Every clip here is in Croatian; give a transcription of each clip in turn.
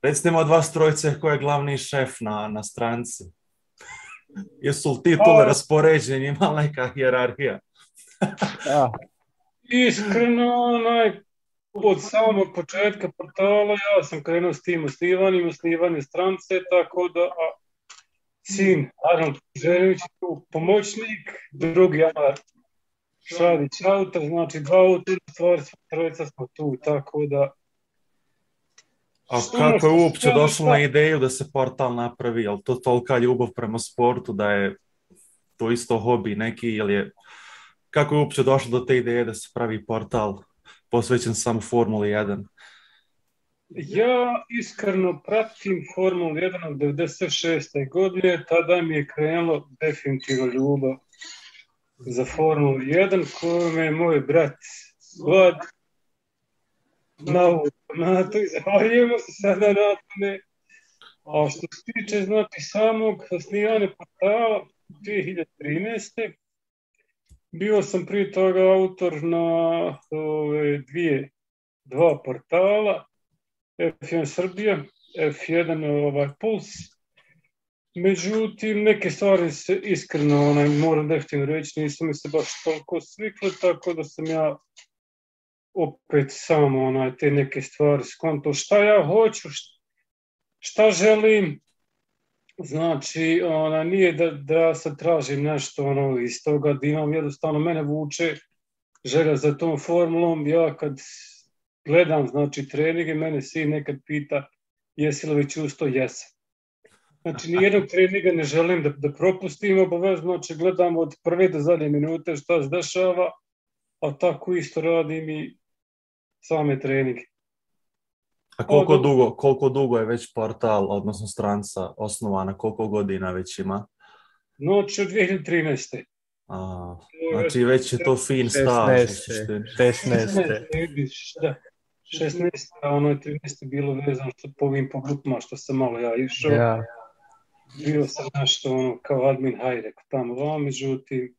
Recite mi od vas trojice ko je glavni šef na stranci. Jesu li titule A, raspoređeni, ima li neka hijerarhija? Da. iskreno, od samog početka portala ja sam krenuo s tim osnivanje strance, tako da sin Arnold Željević je tu pomoćnik, drugi Amar Šadić autor, znači dva autora, stvari trojica smo tu, tako da... A kako je uopće došlo na ideju da se portal napravi? Je li to tolika ljubav prema sportu da je to isto hobi neki? Kako je uopće došlo do te ideje da se pravi portal posvećen samo Formuli 1? Ja iskreno pratim Formulu 1 od 96. godine, tada mi je krenulo definitivno ljubav za Formulu 1, koju me je moj brat Vlad na to i zahvaljujemo se sada na tome. A što se tiče znači samog osnivanja portala 2013. Bio sam prije toga autor na dva portala, F1 Srbija, F1 Puls. Međutim, neke stvari se iskreno, moram definitivno reći, nisu mi se baš toliko svikle, tako da sam ja opet samo te neke stvari skonto šta ja hoću, šta želim. Znači, nije da sad tražim nešto iz toga, da imam jednostavno, mene vuče želja za tom formulom. Ja kad gledam, znači, treninge, mene sin nekad pita jesi li već usto, jesam. Znači, nijednog treninga ne želim da propustim obavezno, znači gledam od prve do zadnje minute šta se dešava, a tako isto radim i same treninge. A koliko dugo je već portal, odnosno stranca osnovana, koliko godina već ima? Znači od 2013. Znači već je to fin staž. 16. Da. 16, a ono je 13 bilo vezano po ovim grupama što sam malo ja išao. Ja. Bio sam nešto kao admin hajrek tamo, međutim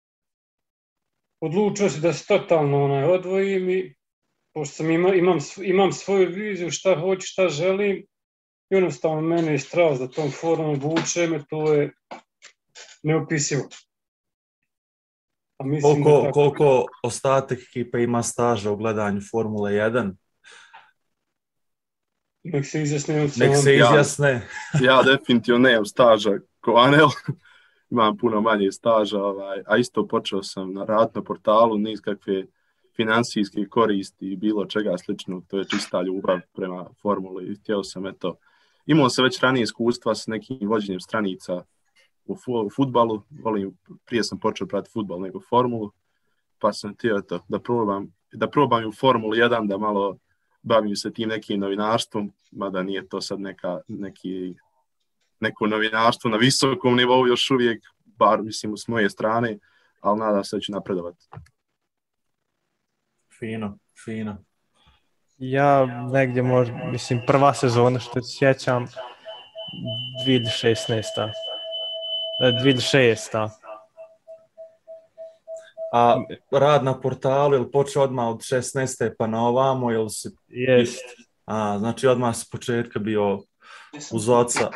odlučio se da se totalno odvojim i pošto sam imam svoju viziju šta hoću, šta želim, jednostavno mene je strast da tom formom vuče me, to je neopisivo. Koliko ostatak ekipe ima staža u gledanju Formule 1? Nek se izjasne. Ja definitivno nemam staža ko Anel. Imam puno manje staža, a isto počeo sam raditi na portalu, niz kakve financijske koristi i bilo čega sličnog, to je čista ljubav prema formuli i htio sam, imao sam već ranije iskustva s nekim vođenjem stranica u fudbalu, prije sam počeo pratiti fudbal nego formulu, pa sam htio da probam u Formuli 1, da malo bavim se tim nekim novinarstvom, mada nije to sad neko novinarstvo na visokom nivou još uvijek, bar mislim s moje strane, ali nadam se da ću napredovati. Fino. Ja negdje prva sezona što se sjećam 2006. A rad na portalu je li počeo odmah od 16. pa na ovamo ili si... Jest. Znači odmah s početka bio uz oca.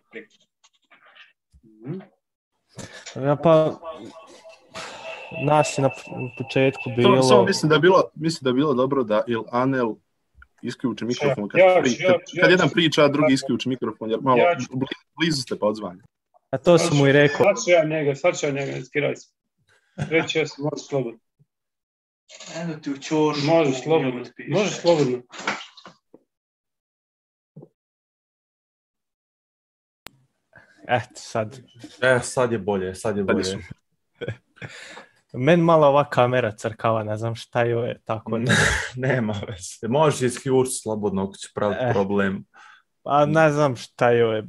Ja pa nas je na početku bilo... Samo mislim da je bilo dobro da il Anel isključi mikrofon kad jedan priča, drugi isključi mikrofon, jer malo blizu ste pa odzvanje. A to sam mu i rekao. Sad ću ja njega, iskiraj se. Reći ja sam, možeš slobodno. Eno ti u čošu. Možeš slobodno. Sad. Sad je bolje. Meni malo ova kamera crkava, ne znam šta je, tako da... Nema veze. Možeš isključiti slobodno ako će praviti problem. Pa ne znam šta je.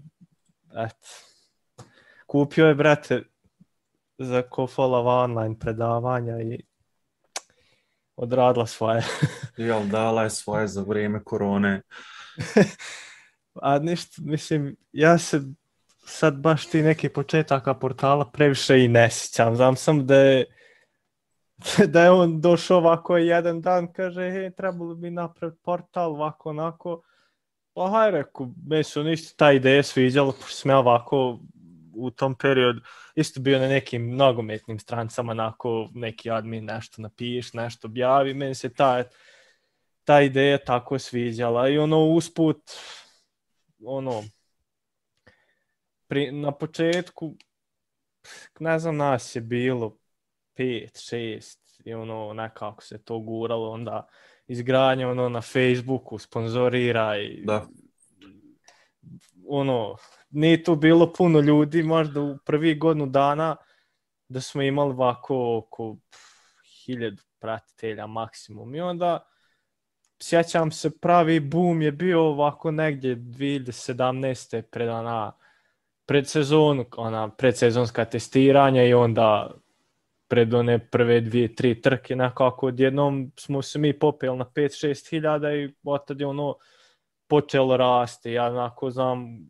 Kupio je, brate, za Kofolova online predavanja i odradila svoje. Jel, dala je svoje za vrijeme korone. A ništa, mislim, ja se sad baš ti neki početaka portala previše i ne sjećam. Znam sam da je on došao ovako jedan dan, kaže, trebalo bi napraviti portal, ovako, onako. Pa haj reku, meni su isto ta ideja sviđala, pošto sam ja ovako u tom periodu isto bio na nekim nogometnim strancama, onako neki admin nešto napiš, nešto objavi, meni se ta ideja tako sviđala i usput, na početku, ne znam, nas je bilo 5, 6 i nekako se to guralo, onda izgradnja na Facebooku, sponzorira i nije tu bilo puno ljudi, možda u prvih godinu dana da smo imali ovako oko 1000 pratitelja maksimum i onda sjećam se pravi boom je bio ovako negdje 2017. Predsezonu, predsezonska testiranja i onda pred one prve 2-3 trke nekako odjednom smo se mi popeli na 5-6 hiljada i otad je počelo rasti. Ja onako znam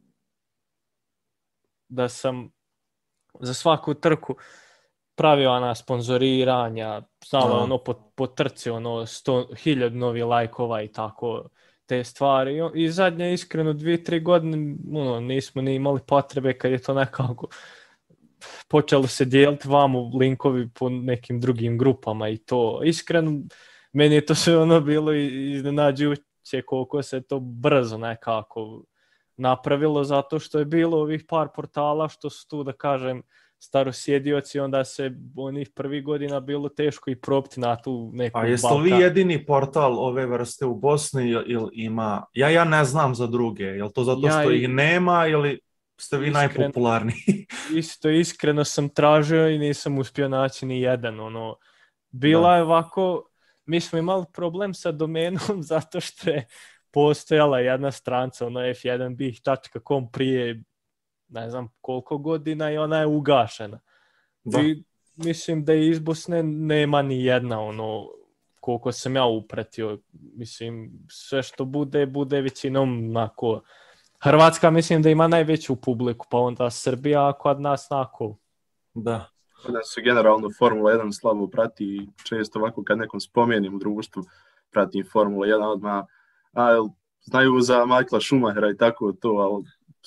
da sam za svaku trku pravio sponzoriranja, znamo po trci 100.000 novi lajkova i tako te stvari. I zadnje iskreno 2-3 godine nismo ni imali potrebe kad je to nekako počelo se dijeliti vamo linkovi po nekim drugim grupama i to. Iskreno, meni je to sve bilo iznenađujuće koliko se to brzo nekako napravilo, zato što je bilo ovih par portala što su tu, da kažem, starosjedioci, onda se onih prvih godina bilo teško i probiti na tu neku Balkan. A jeste li vi jedini portal ove vrste u Bosni ili ima? Ja ne znam za druge, je li to zato što ih nema ili ste vi najpopularniji? Iskreno sam tražio i nisam uspio naći ni jedan. Bila je ovako, mi smo imali problem sa domenom zato što je postojala jedna stranca, f1bih.com prije ne znam koliko godina i ona je ugašena. I mislim da iz Bosne nema ni jedna, koliko sam ja upratio. Mislim, sve što bude većinom onako. Hrvatska mislim da ima najveću publiku, pa onda Srbija, a kod nas onako. Da. Kod nas se generalno Formula 1 slabo prati i često ovako kad nekom spomenim u društvu pratim Formula 1 odmah, znaju za Michaela Schumachera i tako to, ali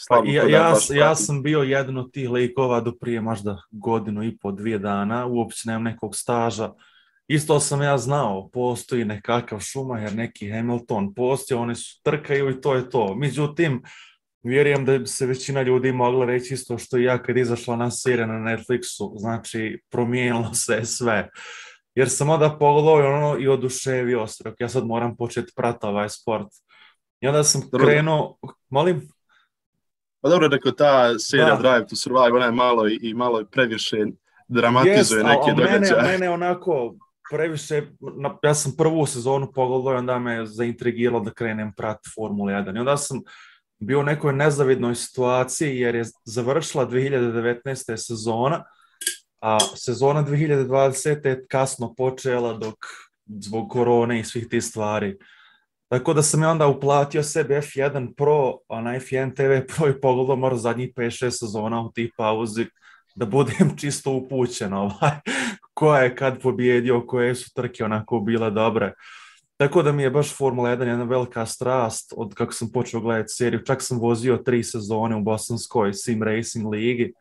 ja sam bio jedan od tih likova do prije možda 1.5-2 dana, uopće nemam nekog staža. Isto sam ja znao, postoji nekakav Schumacher, neki Hamilton, postoji, oni su trkaju i to je to. Međutim, vjerujem da bi se većina ljudi mogla reći isto što i ja kad izašla na serija na Netflixu, znači promijenilo se sve. Jer sam onda pogledao i oduševio se, ja sad moram početi pratiti ovaj sport. I onda sam krenuo, molim? Pa dobro, rekao ta serija Drive to Survive, ona je malo i previše dramatizuje neke događaje. Mene onako previše, ja sam prvu sezonu pogledao i onda me zaintrigiralo da krenem pratiti Formulu 1. I onda sam bio u nekoj nezavidnoj situaciji jer je završila 2019. sezona, a sezona 2020. je kasno počela zbog korone i svih tih stvari. Tako da sam ja onda uplatio sebi F1 Pro, F1 TV Pro i pogledao možda zadnjih 5-6 sezona u tih pauzi da budem čisto upućen ko je kad pobjedio, koje su trke onako bile dobre. Tako da mi je baš Formula 1 jedna velika strast od kako sam počeo gledati seriju. Čak sam vozio 3 sezone u bosanskoj Sim Racing ligi,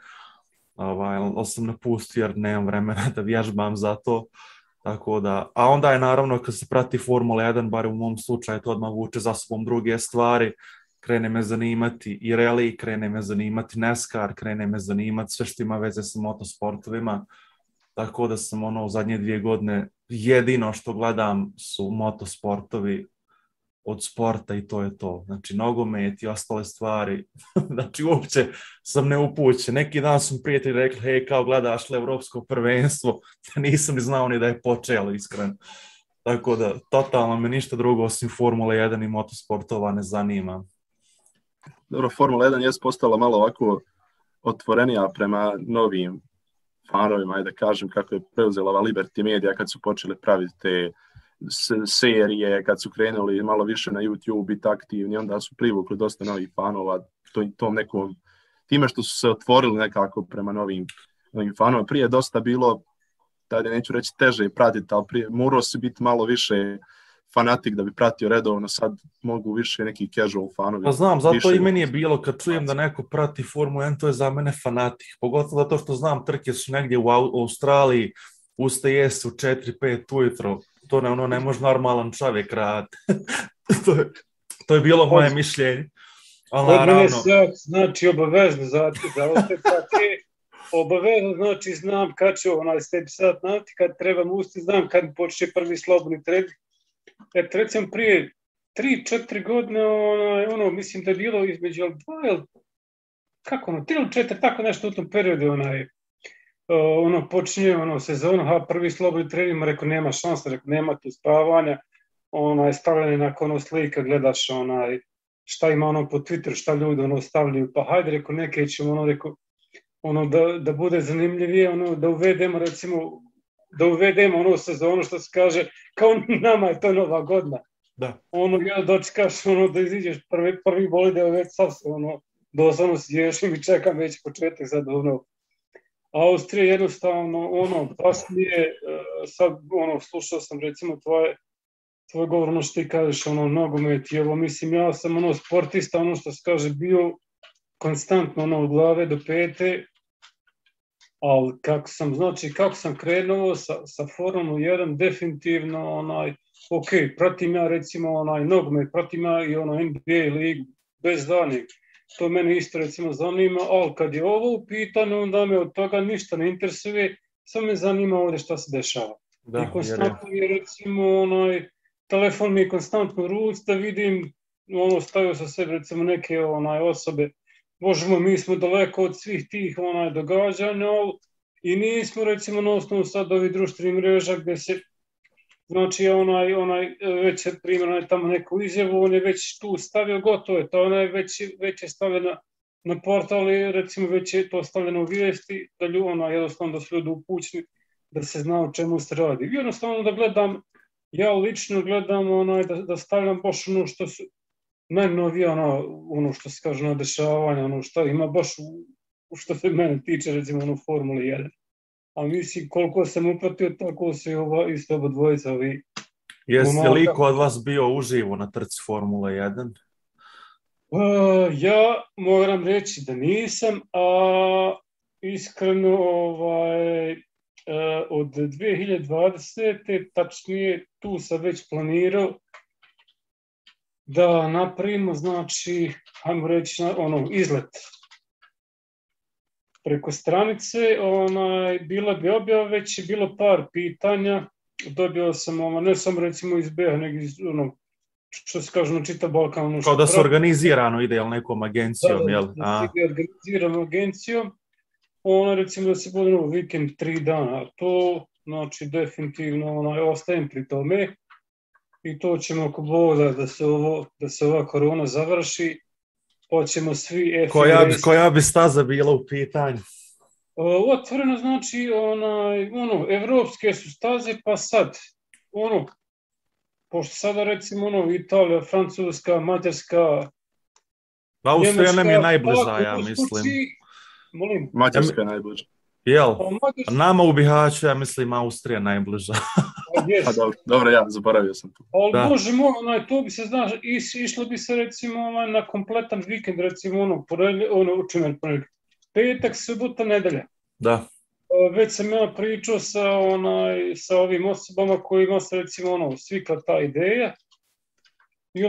ali sam napustio jer nemam vremena da vježbam za to. Tako da, a onda je naravno kad se prati Formula 1, bar u mom slučaju to odmah vuče za sobom druge stvari, krene me zanimati i rally, krene me zanimati NASCAR, krene me zanimati sve što ima veze sa motosportovima, tako da sam u zadnje 2 godine jedino što gledam su motosportovi od sporta i to je to. Znači nogomet i ostale stvari, znači uopće sam neupućen. Neki dan su prijatelji rekli, hej, kao gledaš li Evropsko prvenstvo, nisam ni znao ni da je počelo, iskreno. Tako da, totalno me ništa drugo osim Formula 1 i motosportova ne zanima. Dobro, Formula 1 je postala malo ovako otvorenija prema novim fanovima, i da kažem kako je preuzela Liberty Media kad su počeli praviti te serije, kad su krenuli malo više na YouTube biti aktivni, onda su privukli dosta novih fanova tom nekom, time što su se otvorili nekako prema novim fanova. Prije je dosta bilo, tada neću reći teže pratiti, ali prije morao se biti malo više fanatik da bi pratio redovno, sad mogu više neki casual fanovi. Pa znam, zato i meni je bilo kad čujem da neko prati Formulu 1, to je za mene fanatik. Pogotovo zato što znam trke su negdje u Australiji, ustaje se u 4-5 ujutro. To ne može normalan čovjek raditi. to je bilo moje mišljenje. Kod mene znači obavezno za ostati trke. Obavezno, znači znam kad ću step sat nati, kad trebam usti, znam kad počne prvi slobodni trening. Recimo prije 3-4 godine, mislim da je bilo između 2 ili kako 3 ili 4, tako nešto u tom periodu, počinje sezonu, prvi slobodni trening, rekao nema šanse, rekao nema tu spavanja, stavljanje nakon slika, gledaš šta ima po Twitteru, šta ljudi stavljaju, pa hajde, rekao neke ćemo, rekao, da bude zanimljivije, da uvedemo, recimo, sezonu, što se kaže, kao nama je to nova godina. Da. Ja dočekaš, da iziđeš prvi bolide, već sad se, doslovno sješim i čekam već početak sad, Austrija jednostavno, baš mi je, sad, slušao sam, recimo, tvoj govor, što ti kažeš, nogomet i ovo, mislim, ja sam, sportista, što se kaže, bio konstantno, od glave do pete, ali kako sam krenuo sa Formulom 1, definitivno, ok, pratim ja, recimo, nogomet, pratim ja i NBA ligu, bez danih, to mene isto, recimo, zanima, ali kad je ovo u pitanju, onda me od toga ništa ne interesuje, samo me zanima ovdje šta se dešava. I konstantno je, recimo, telefon mi je konstantno u ruci, da vidim, stavio sa sebe, recimo, neke osobe, možemo, mi smo daleko od svih tih događanja i nismo, recimo, na osnovu sad ovih društvenih mreža gde se, znači, već je primjer, tamo neku izjavu, on je već tu stavio, gotovo je to, već je stavljena na portal i, recimo, već je to stavljeno u vijesti, da jednostavno da su ljudi upućni, da se zna o čemu se radi. I jednostavno da gledam, ja lično gledam, da stavljam baš što su najnovije, što se kaže, dešavanja, što ima baš, što se mene tiče, recimo, Formule 1. A mislim, koliko sam upratio, tako su isto oba dvojica ovi. Jeste li ko od vas bio uživo na trci Formula 1? Ja moram reći da nisam, a iskreno od 2020. tačnije tu sam već planirao da napravimo, znači, hajmo reći, izlet preko stranice, bila bi objava, već je bilo par pitanja, dobio sam, ne samo, recimo, iz BiH, nego iz, što se kaže, na čitav Balkan. Kao da se organizirano ide, jel, nekom agencijom, jel? Da se ide organizirano agencijom, recimo, da se bude vikend 3 dana, to, znači, definitivno, ostajem pri tome, i to ćemo ako Boga da se ova korona završi, pa ćemo svi... Koja bi staza bila u pitanju? Otvoreno, znači, evropske su staze, pa sad, pošto sada, recimo, Italija, Francuska, Mađarska, Austrija nam je najbliža, ja mislim. Mađarska je najbliža. Jel? Nama u Bihaću, ja mislim, Austrija najbliža. Dobro, ja zaboravio sam tu. Ali Bože moj, to bi se, znaš, išlo bi se, recimo, na kompletan vikend, recimo, petak, subota, nedelja. Da. Već sam ja pričao sa ovim osobama kojima se, recimo, svikla ta ideja. Jer,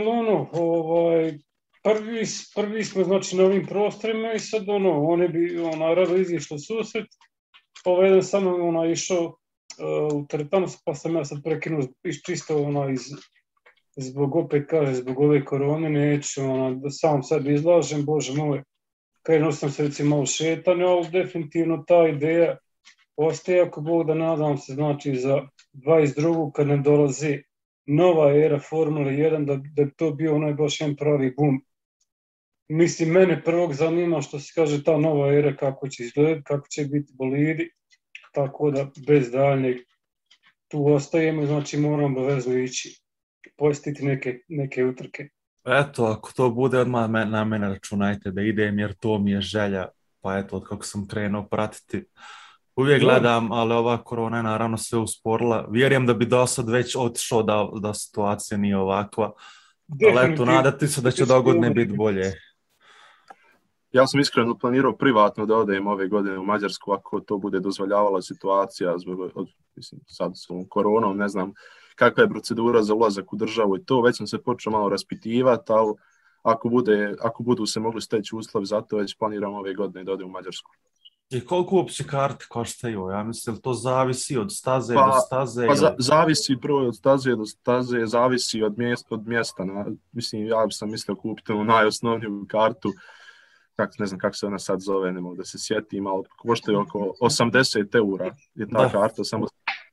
prvi smo, znači, na ovim prostorima i sad, oni bi, rado izišli susret. Jedan sam, išao u teretanu, pa sam ja sad prekinuo čisto, zbog, opet kaže, zbog ove korone, neću, da sam sad izlažem, Bože moj, krenuo sam se, recimo, malo šetanje, ali definitivno ta ideja ostaje, ako Bog da, nadam se, znači, za 22. kad nam dolazi nova era Formule 1, da bi to bio baš jedan pravi boom. Mislim, mene prvog zanima, što se kaže, ta nova era, kako će izgledati, kako će biti bolidi, tako da bez daljnjeg tu ostajemo, znači moramo obavezno ići posjetiti neke utrke. Eto, ako to bude, odmah na mene računajte da idem, jer to mi je želja, pa eto, od kako sam krenuo pratiti Uvijek gledam, ali ova korona je naravno sve usporila. Vjerujem da bi do sad već otišao da situacija nije ovakva. Ali eto, nadati se da će dogodne biti bolje. Ja sam iskreno planirao privatno da odem ove godine u Mađarsku ako to bude dozvoljavala situacija mislim, sad s ovom koronom, ne znam kakva je procedura za ulazak u državu i to, već sam se počeo malo raspitivati, ali ako budu se mogli steći uslovi za to, već planiram ove godine da odem u Mađarsku. I koliko uopće karte koštaju? Ja mislim, to zavisi od staze do staze? Zavisi broj od staze do staze, zavisi od mjesta. Mislim, ja sam mislio kupiti najosnovniju kartu, ne znam kako se ona sad zove, ne mogu da se sjetim, ali koštaju oko 80 eura je ta karta, samo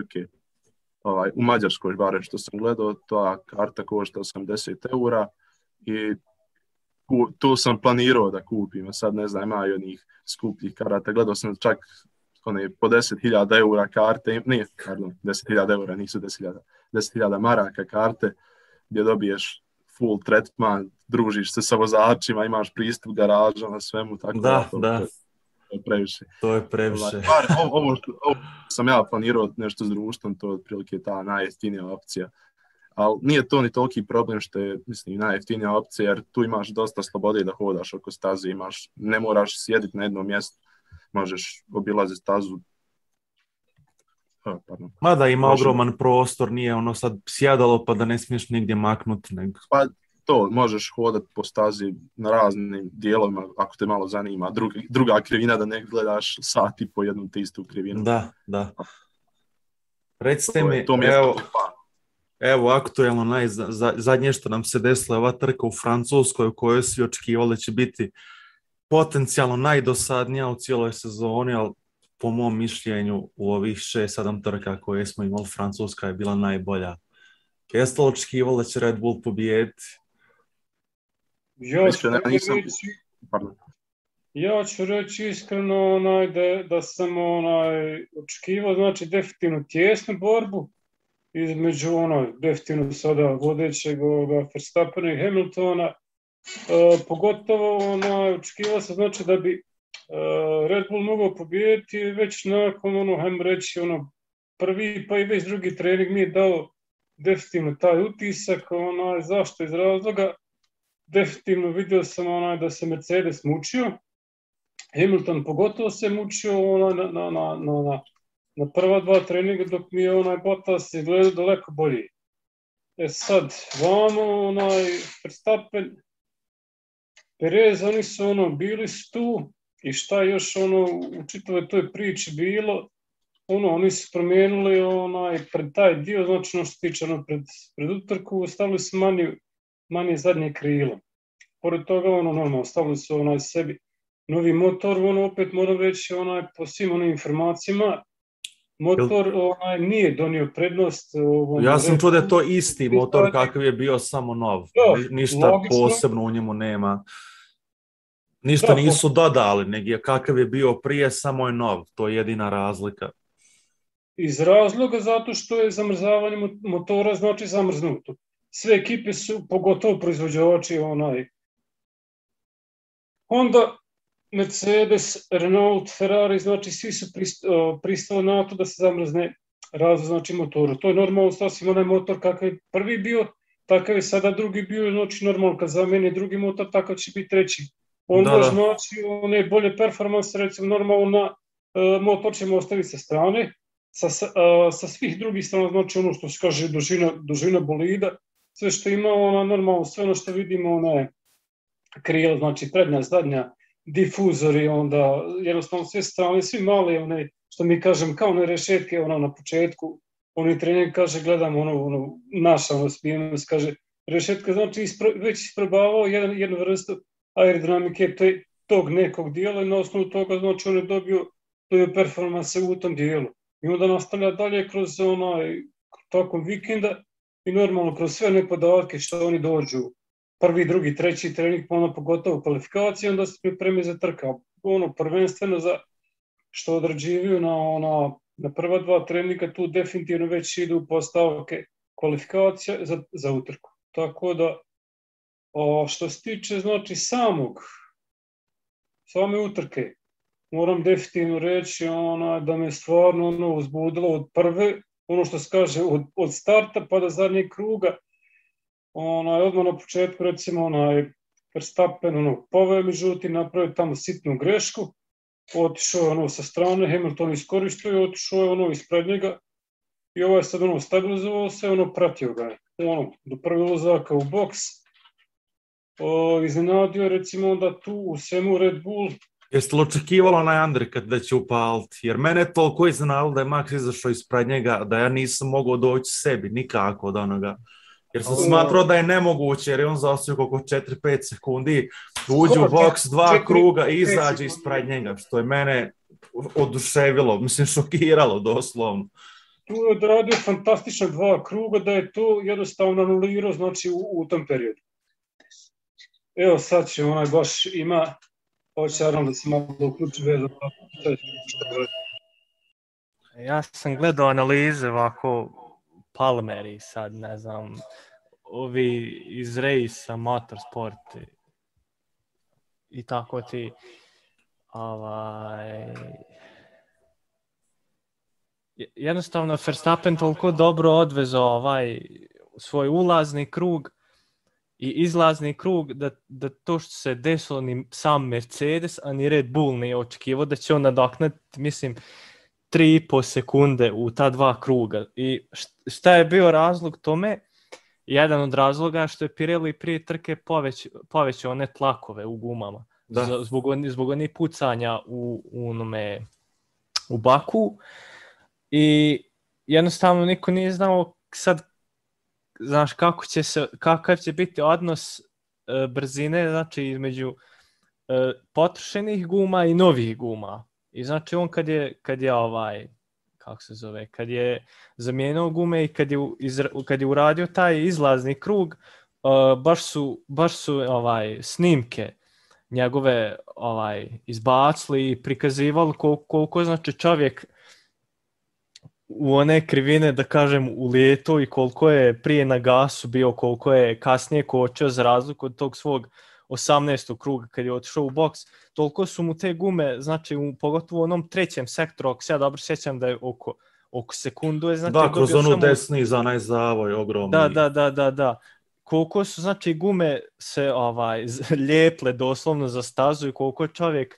u Mađarskoj, barem što sam gledao, ta karta košta 80 eura i to sam planirao da kupim, a sad ne znam, ima i onih skupljih karata, gledao sam čak one po 10.000 eura karte, 10.000 eura, nisu 10.000 maraka karte, gdje dobiješ full tretman, družiš se sa vozačima, imaš pristup garažama, svemu, tako da. To je previše. To je previše. Ovo sam ja planirao nešto s društvom, to je otprilike ta najjeftinija opcija. Ali nije to ni toliki problem što je, mislim, najjeftinija opcija, jer tu imaš dosta slobode da hodaš oko staze, ne moraš sjediti na jednom mjestu, možeš obilaziti stazu. Mada ima ogroman prostor, nije ono sad sjedalo pa da ne smiješ nigdje maknuti. Pa to, možeš hodati po stazi na raznim dijelovima, ako te malo zanima. Druga krivina da ne gledaš sati po jednu te istu krivinu. Da. Recite mi, evo aktuelno zadnje što nam se desilo, ova trka u Francuskoj u kojoj svi očekivali će biti potencijalno najdosadnija u cijeloj sezoni, ali po mom mišljenju u ovih 6-7 trka koje smo imali, Francuska je bila najbolja. Jeste li očekivali da će Red Bull pobijediti? Ja ću reći iskreno da sam očekivao, znači definitivno tijesnu borbu između definitivno sada vodećeg Verstappena i Hamiltona, pogotovo očekivao sam znači da bi Red Bull mogao pobijediti već nakon hajmo reći prvi pa i već drugi trening mi je dao definitivno taj utisak, zašto iz razloga definitivno vidio sam da se Mercedes mučio, Hamilton pogotovo se mučio na prva dva treninga dok mi je Bottas izgledao daleko bolji. Sad, vamo Verstappen, Perez, oni su bili tu i šta još u čitavoj toj priči bilo, oni su promijenili pred taj dio, znači što se tiče pred utrku, stavili su manje zadnje krilo. Pored toga, normalno, stavili su sebi novi motor, opet moram reći, po svim onim informacijama, motor nije donio prednost. Ja sam čuo da je to isti motor kakav je bio, samo nov. Ništa posebno u njemu nema. Ništa nisu dodali, nego kakav je bio prije, samo je nov. To je jedina razlika. Iz razloga zato što je zamrzavanje motora znači zamrznuto. Sve ekipe su, pogotovo proizvođači, Honda, Mercedes, Renault, Ferrari, znači svi su pristali na to da se zamrzne razvoj znači motoru. To je normalno, sasvim onaj motor kakav je prvi bio, takav je sada drugi bio, znači normalno kad zameni drugi motor, takav će biti treći. Onda znači one bolje performanse, recimo normalno motor ćemo ostaviti sa strane, sa svih drugih strana, znači ono što se kaže dužina bolida, sve što ima normalno, sve što vidimo krila, znači prednja, zadnja, difuzori, onda jednostavno sve strane, svi mali, što mi kažem, kao one rešetke na početku, oni trener kaže, gledam naša spijenost, kaže, rešetka znači već isprobavao jednu vrstu aerodinamike tog nekog dijela i na osnovu toga znači on je dobio performanse u tom dijelu. I onda nastavlja dalje kroz tokom vikenda i normalno kroz sve one podatke što oni dođu prvi, drugi, treći trening, pogotovo kvalifikacije, onda se pripremi za trka. Prvenstveno za što odrađivaju na prva dva treninga, tu definitivno već idu postavke kvalifikacija za utrku. Tako da, što se tiče znači same utrke, moram definitivno reći da me stvarno uzbudilo od prve, što se kaže, od starta pa do zadnjeg kruga. Odmah na početku, recimo, Verstappen poveo, međutim, napravio tamo sitnu grešku, otišao je sa strane, Hamilton iskoristio i otišao je ispred njega i ovaj sad stabilizovao se, pratio ga je. Do prve ulazaka u boks, iznenadio je recimo da tu u svemu Red Bull. Jeste li očekivalo onaj undercut da će upaliti? Jer mene je toliko iznenadilo da je Max izašao ispred njega da ja nisam mogao doći sebi nikako od onoga. Jer sam smatrao da je nemoguće jer je on zaostao koliko 4-5 sekundi, uđe u boks 2 kruga i izađe ispred njega, što je mene oduševilo, mislim šokiralo doslovno. Tu je odradio fantastična 2 kruga da je to jednostavno anulirao, znači u tom periodu. Evo sad će baš ima, hoćaram da se malo uključi vezano. Ja sam gledao analize ovako Palmeri sad, ne znam, ovi iz Rejsa, Motorsport i tako ti jednostavno Verstappen toliko dobro odvezao svoj ulazni krug i izlazni krug da to što se desilo ni sam Mercedes, a ni Red Bull nije očekivao da će on nadoknati, mislim, 3,5 sekunde u ta 2 kruga. I šta je bio razlog tome? Jedan od razloga što je Pirelli prije trke povećao one tlakove u gumama. Zbog onih pucanja u Baku. I jednostavno niko nije znao sad, znaš, kakav će biti odnos brzine, znači između potrošenih guma i novih guma. I znači on kad je zamijenio gume i kad je uradio taj izlazni krug, baš su snimke njegove izbacili i prikazivali koliko znači čovjek u one krivine, da kažem, ulijeto i koliko je prije na gasu bio, koliko je kasnije kočio za razliku od tog svog 18. kruga kad je otišao u boks, toliko su mu te gume, znači pogotovo u onom trećem sektoru, ako se ja dobro sjećam da je oko sekundu je, znači, da, kroz onu desni za onaj zavoj ogromni. Da. Koliko su, znači, gume se lijeple doslovno za stazu i koliko čovjek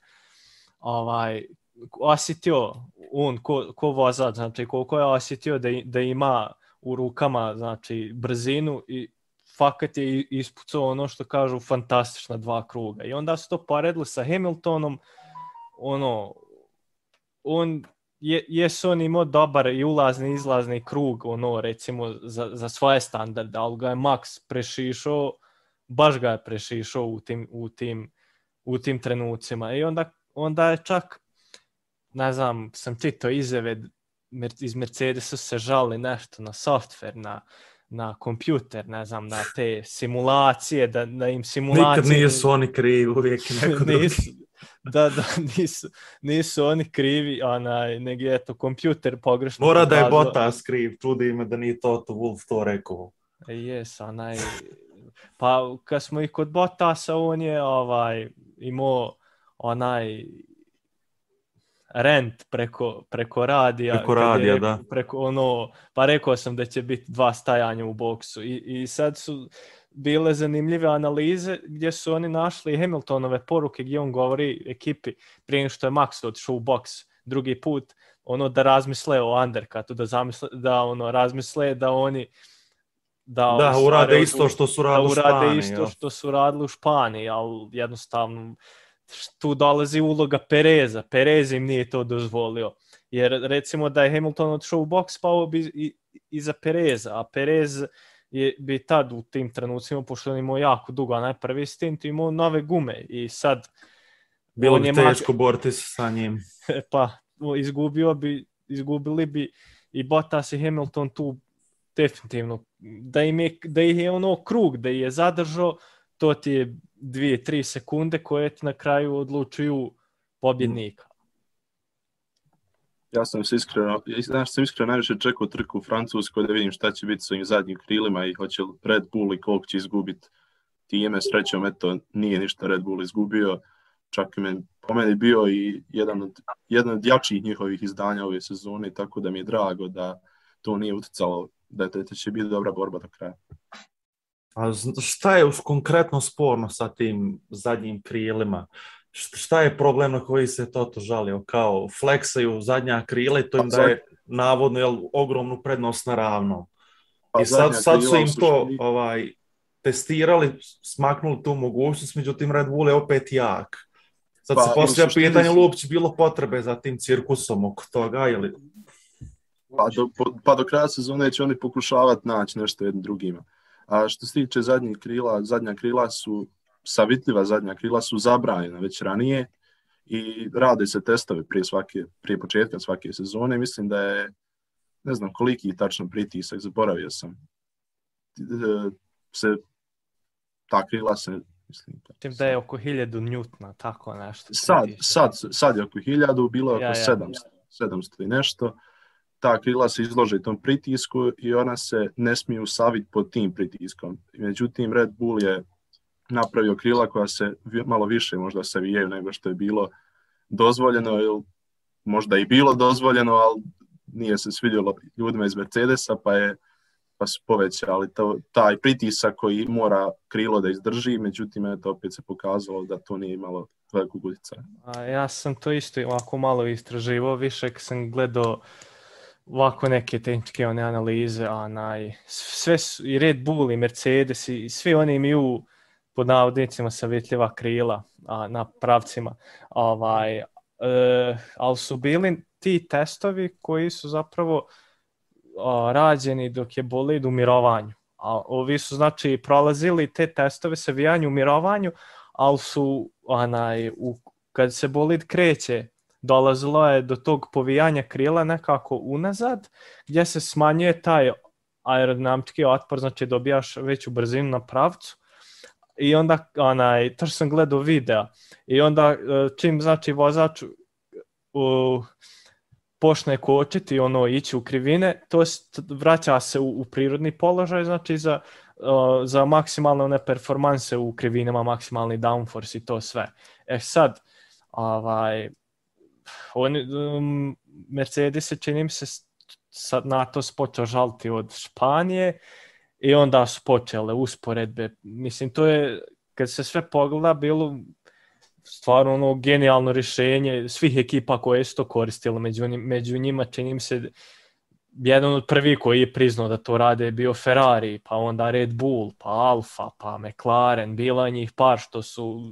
osjetio, on ko vozač, znači koliko je osjetio da ima u rukama, znači, brzinu i fakat je ispucao ono što kažu fantastična 2 kruga. I onda su to poredili sa Hamiltonom, on imao dobar i ulazni i izlazni krug, recimo za svoje standarde, ali ga je Max prešišao, baš ga je prešišao u tim trenucima. I onda je čak, ne znam, sam čitao izjave iz Mercedesa se žali nešto na software, na kompjuter, ne znam, na te simulacije, da im simulacije... Nikad nisu oni krivi, uvijek neko drugi. Nisu oni krivi, nego je to kompjuter pogrešno. Mora da je Bottas kriv, čudi me da nije Toto Wolff to rekao. Jes, pa kad smo i kod Bottasa, on je imao rent preko radija. Preko radija, da. Pa rekao sam da će biti 2 stajanja u boksu. I sad su bile zanimljive analize gdje su oni našli Hamiltonove poruke gdje on govori ekipi prije što je Max otišao u boks drugi put, da razmisle o undercutu, da razmisle da oni urade isto što su radili u Španiji. Da urade isto što su radili u Španiji, ali jednostavno tu dolazi uloga Pereza. Perez im nije to dozvolio. Jer recimo da je Hamilton otišao u boks, pao bi iza Pereza, a Perez bi tad u tim trenucima, pošto on imao jako dugo, a najprvi stint imao nove gume i sad... Bilo bi teško boriti se sa njim. Pa, izgubili bi i Bottas i Hamilton tu definitivno. Da ih je krug, da ih je zadržao, to ti je 2-3 sekunde koje ti na kraju odlučuju pobjednika. Ja sam se iskreno najviše čekao trku u Francuskoj da vidim šta će biti s ovim zadnjim krilima i hoće li Red Bull i koliko će izgubiti time. Srećom, eto, nije ništa Red Bull izgubio. Čak i po meni bio i jedan od jačih njihovih izdanja ove sezone, tako da mi je drago da to nije utjecalo, da će biti dobra borba do kraja. A šta je konkretno sporno sa tim zadnjim krilima? Šta je problem na koji se Toto žalio? Kao fleksaju zadnja krila i to im daje navodno ogromnu prednost na ravno. I sad su im to testirali, smaknuli tu mogućnost, međutim Red Bull je opet jak. Sad se poslije pitanje li uopće bilo potrebe za tim cirkusom oko toga ili... Pa do kraja sezone će oni pokušavati naći nešto jednim drugima. A što se tiče zadnja krila su, savitljiva zadnja krila su zabranjena već ranije i rade se testove prije početka svake sezone. Mislim da je, ne znam koliki tačno pritisak, zaboravio sam. Ta krila se, mislim... Tim da je oko 1000 njutna, tako nešto. Sad je oko 1000, bilo je oko 700 i nešto. Ta krila se izlože tom pritisku i ona se ne smiju saviti pod tim pritiskom. Međutim, Red Bull je napravio krila koja se malo više možda savijaju nego što je bilo dozvoljeno, ili možda i bilo dozvoljeno, ali nije se svidjelo ljudima iz Mercedesa, pa su povećali taj pritisak koji mora krilo da izdrži, međutim, opet se pokazalo da to nije imalo velikog utjecaja. Ja sam to isto ovako malo istraživao, više kad sam gledao ovako neke tehničke analize, sve su, i Red Bull i Mercedes i svi oni imaju pod navodnicima savjetljiva krila na pravcima, ali su bili ti testovi koji su zapravo rađeni dok je bolid u mirovanju. A ovi su znači prolazili te testove savijanja u mirovanju, ali su kad se bolid kreće, dolazilo je do tog povijanja krila nekako unazad, gdje se smanjuje taj aerodinamički otpor, znači dobijaš veću brzinu na pravcu. I onda, to sam gledao videa, i onda čim znači vozač počne kočiti, ići u krivine, to vraća se u prirodni položaj, znači za maksimalne performanse u krivinama, maksimalni downforce i to sve. Sad, Mercedes se čini mi se sad na to počeo žaliti od Španije i onda su počele usporedbe. Mislim, to je, kad se sve pogleda, bilo stvarno genijalno rješenje svih ekipa koje su to koristile. Među njima čini mi se jedan od prvih koji je priznao da to rade je bio Ferrari, pa onda Red Bull, pa Alfa, pa McLaren, bila njih par što su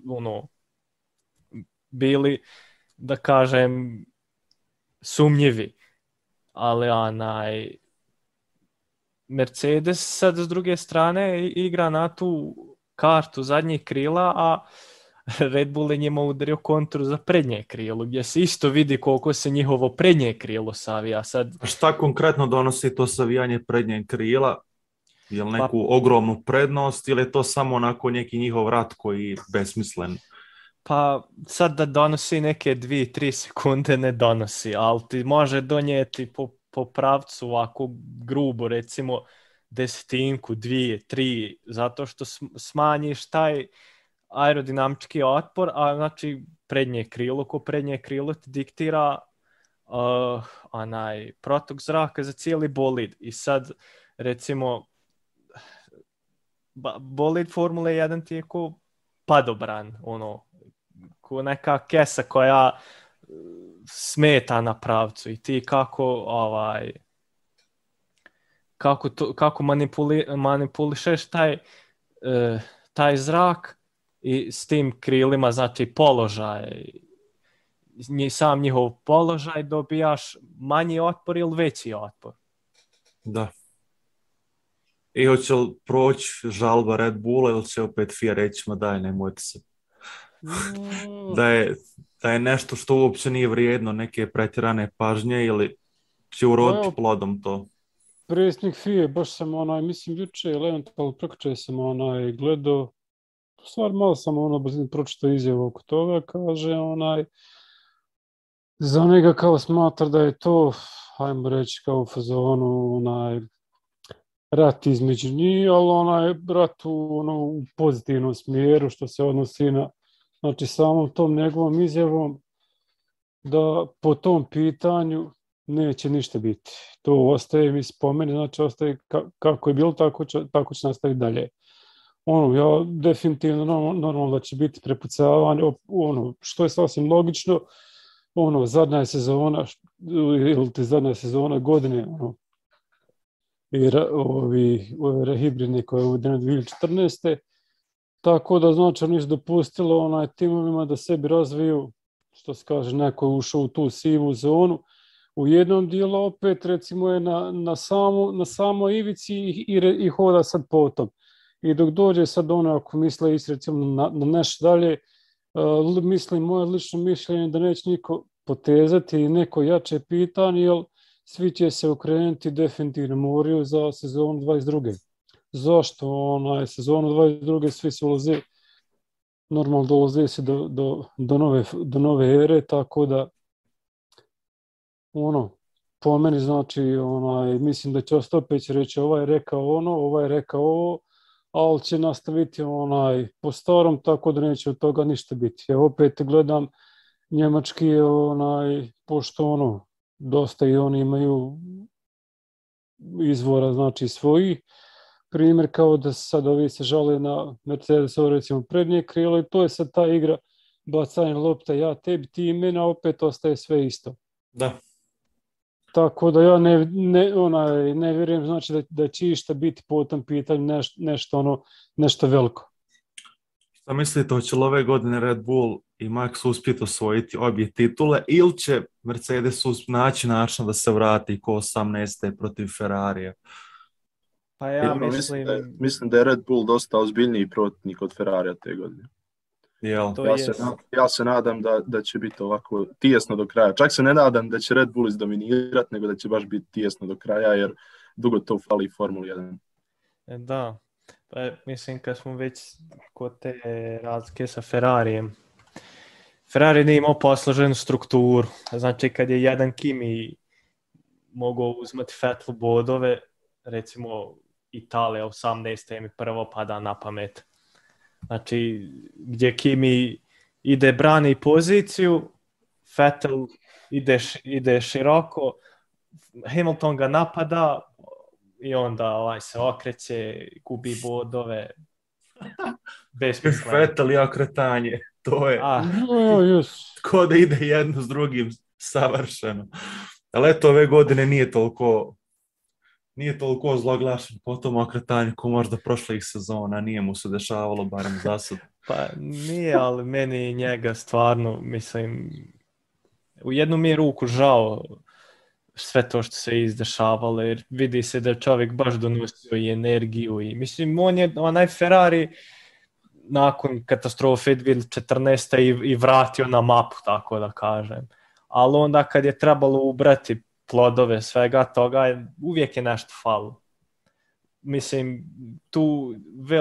bili, da kažem, sumnjivi. Ali Mercedes sad s druge strane igra na tu kartu zadnjih krila, a Red Bull je njima udario kontru za prednje krilo, gdje se isto vidi koliko se njihovo prednje krilo savija. Sad... Šta konkretno donosi to savijanje prednjeg krila? Je li neku ogromnu prednost ili je to samo onako neki njihov rat koji je besmislen? Pa sad da donosi neke 2-3 sekunde ne donosi, ali ti može donijeti po pravcu ovako grubo, recimo 10, 2, 3, zato što smanjiš taj aerodinamički otpor, a znači prednje krilo ti diktira protok zraka za cijeli bolid. I sad recimo bolid Formule 1 ti je ko padobran, ko neka kesa koja smeta na pravcu i ti kako manipulišeš taj zrak i s tim krilima, znači položaj, sam njihov položaj, dobijaš manji otpor ili veći otpor. Da. I hoće li proći žalba Red Bulla ili će opet FIA reći, ma daj, nemojte se. Da je nešto što uopće nije vrijedno neke pretjerane pažnje ili će uroditi plodom to. Predsjednik FIA, baš sam mislim juče ili eventualno prekoče sam gledao, stvar malo sam pročitao izjavu oko toga, kaže za njega kao smatra da je to, hajmo reći, kao u fazonu rat između njih, ali rat u pozitivnom smjeru što se odnosi na znači samom tom njegovom izjavom da po tom pitanju neće ništa biti. To ostaje mi spomeni, znači ostaje kako je bilo, tako će nastaviti dalje. Ja definitivno normalno da će biti prepucavanje, što je sasvim logično, zadnja sezona godine, i ove hibridne koje je uvedene 2014. Tako da znači oni su dopustili timovima da sebi razviju, što se kaže, neko je ušao u tu sivu zonu. U jednom dijelu opet recimo je na samoj ivici i hoda sad potom. I dok dođe sad ako misle recimo na nešto dalje, mislim, moje lično mišljenje da neće niko potezati neko jače pitanje, jer svi će se okrenuti definitivno moraju za sezonu 22. Zašto? Sezonu 22. svi se ulaze, normalno dolaze se do nove ere, tako da po meni znači mislim da će opet reći ovaj je rekao ovaj je rekao ovo, ali će nastaviti po starom, tako da neće od toga ništa biti. Ja opet gledam njemački, pošto dosta i oni imaju izvora, znači svojih. Primjer kao da sad ovi se žale na Mercedesovo recimo prednje krilo i to je sad ta igra bacanje lopta, ja tebi, ti meni, a opet ostaje sve isto. Da. Tako da ja ne vjerujem znači da će išta biti po tom pitanju nešto veliko. Šta mislite, hoće li ove godine Red Bull i Max uspjeti osvojiti obje titule ili će Mercedes naći način da se vrati ko 18. protiv Ferrarija? Pa ja mislim da je Red Bull dosta ozbiljniji protivnik od Ferrarija te godine. Ja se nadam da će biti ovako tijesno do kraja. Čak se ne nadam da će Red Bull izdominirati, nego da će baš biti tijesno do kraja, jer dugo to fali Formuli 1. Da, pa mislim kad smo već kod te razlike sa Ferrarijem. Ferrari nije imao posloženu strukturu. Znači kad je jedan Kimi mogao uzmati Vettel bodove, recimo Italija 18. mi prvo pada na pamet. Znači, gdje Kimi ide brani poziciju, Vettel ide široko, Hamilton ga napada i onda se okreće, gubi bodove. Besmisleno. Vettel i okretanje, to je ko da ide jedno s drugim savršeno. Ali eto, ove godine nije toliko zloglašen po tom okretanju ko možda prošlih sezona, nije mu se dešavalo, barem za sad. Pa nije, ali meni i njega stvarno, mislim, u jednu mi je ruku žao sve to što se izdešavalo, jer vidi se da je čovjek baš donosio i energiju i mislim, on je onaj Ferrari nakon katastrofe 2014. i vratio na mapu, tako da kažem. Ali onda kad je trebalo ubrati plodove svega toga, uvijek je nešto falo. Mislim, tu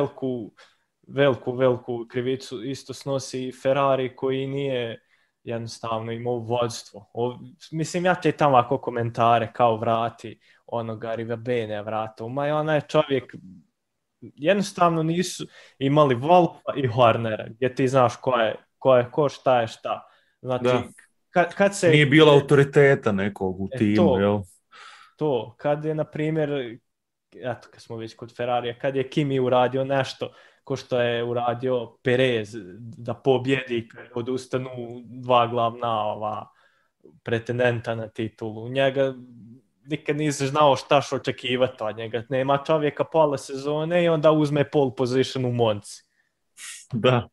veliku krivicu isto snosi Ferrari koji nije jednostavno imao vodstvo. Mislim, ja te tamo ovako komentare kao vrati onoga Rivabene vrata. Onaj čovjek jednostavno nisu imali Wolfa i Hornera, gdje ti znaš ko je ko, šta je šta. Znači, kad se... Nije bilo autoriteta nekog u timu, jel? To, kad je, na primjer, eto, kad smo već kod Ferrarija, kad je Kimi uradio nešto ko što je uradio Perez da pobjedi kad odustanu dva glavna pretendenta na titulu. Njega nikad nisi znao šta što očekivati od njega. Nema čovjeka pola sezone i onda uzme pole position u Monci. Da.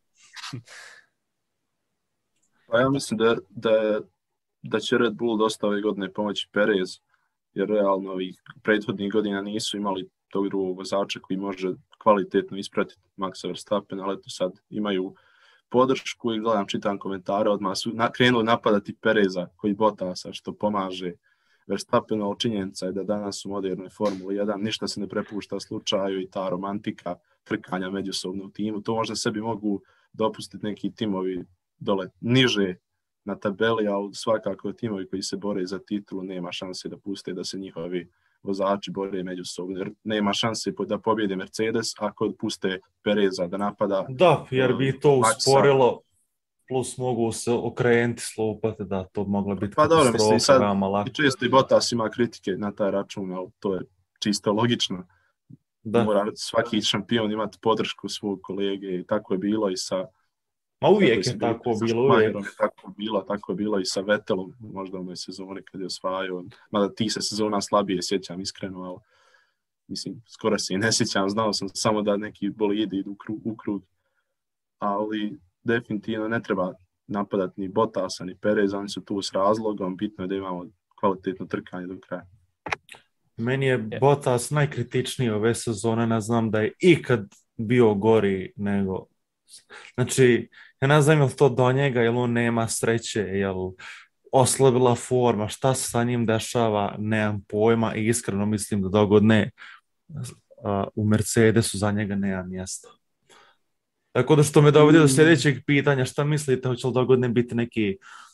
Pa ja mislim da će Red Bull dosta ove godine pomoći Perez, jer realno ovih prethodnih godina nisu imali tog drugog vozača koji može kvalitetno ispratiti Maxa Verstappen, ali eto sad imaju podršku i čitam komentare, odmah su krenuli napadati Pereza koji Bottasa što pomaže Verstappenu, ali činjenica je da danas u modernoj Formuli 1 ništa se ne prepušta slučaju i ta romantika trkanja međusobno u timu. To možda sebi mogu dopustiti neki timovi dole niže na tabeli, ali svakako timovi koji se bore za titulu nema šanse da puste da se njihovi vozači bore međusobno, jer nema šanse da pobjede Mercedes ako puste Pereza da napada. Da, jer bi to usporilo plus mogu se okrenuti, slupati, da to mogla biti Pa dobro, mislim, katastrofa, veoma lako. i često i Bottas ima kritike na taj račun, ali to je čisto logično. Da. Mora svaki šampion imati podršku svog kolege i tako je bilo i sa... Ma uvijek je tako bilo, uvijek. Tako je bilo i sa Vettelom, možda u onoj sezoni kad je osvajao. Mada ti se sezona slabije sjećam iskreno, ali mislim, skoro se i ne sjećam, znao sam samo da neki bolidi idu u krug. Ali definitivno ne treba napadati ni Bottasa, ni Perez, oni su tu s razlogom, bitno je da imamo kvalitetno trkanje do kraja. Meni je Bottas najkritičniji ove sezone, ne znam da je ikad bio gori nego... Znači, ja ne znam je li to do njega, jel on nema sreće, jel oslabila forma, šta se sa njim dešava, nemam pojma i iskreno mislim da dogodne u Mercedesu za njega nema mjesta. Tako da što me dovodi do sljedećeg pitanja, šta mislite, hoće li dogodne biti neki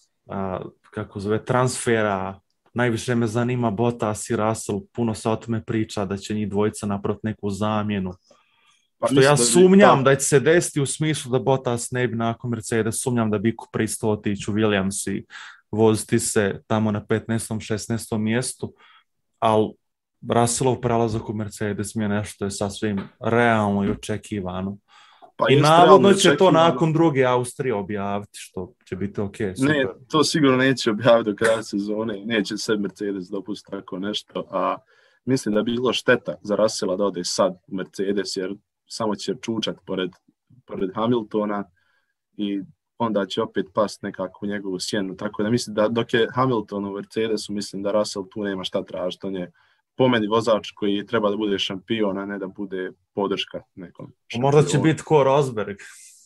transfera? Najviše me zanima Bottas i Russell, puno se o tome priča da će njih dvojica napraviti neku zamjenu. Pa što ja sumnjam da će se desiti u smislu da Bottas ne bi nakon Mercedes, sumnjam da bi pristao otići u Williams i voziti se tamo na 15. 16. mjestu, ali Russellov prelazak u Mercedes mi je nešto je sasvim realno i očekivano. Pa i navodno će to nakon druge Austrije objaviti, što će biti ok. Super. Ne, to sigurno neće objaviti do kraja sezone, neće se Mercedes dopustiti tako nešto, a mislim da bi bilo šteta za Russella da ode sad u Mercedes, jer samo će čučati pored Hamiltona i onda će opet pasti nekako u njegovu sjenu. Tako da mislim da dok je Hamilton u Mercedesu, mislim da Russell tu nema šta tražiti. On je po meni vozač koji treba da bude šampion, a ne da bude podrška nekom šampionu. Možda će biti ko Rosberg.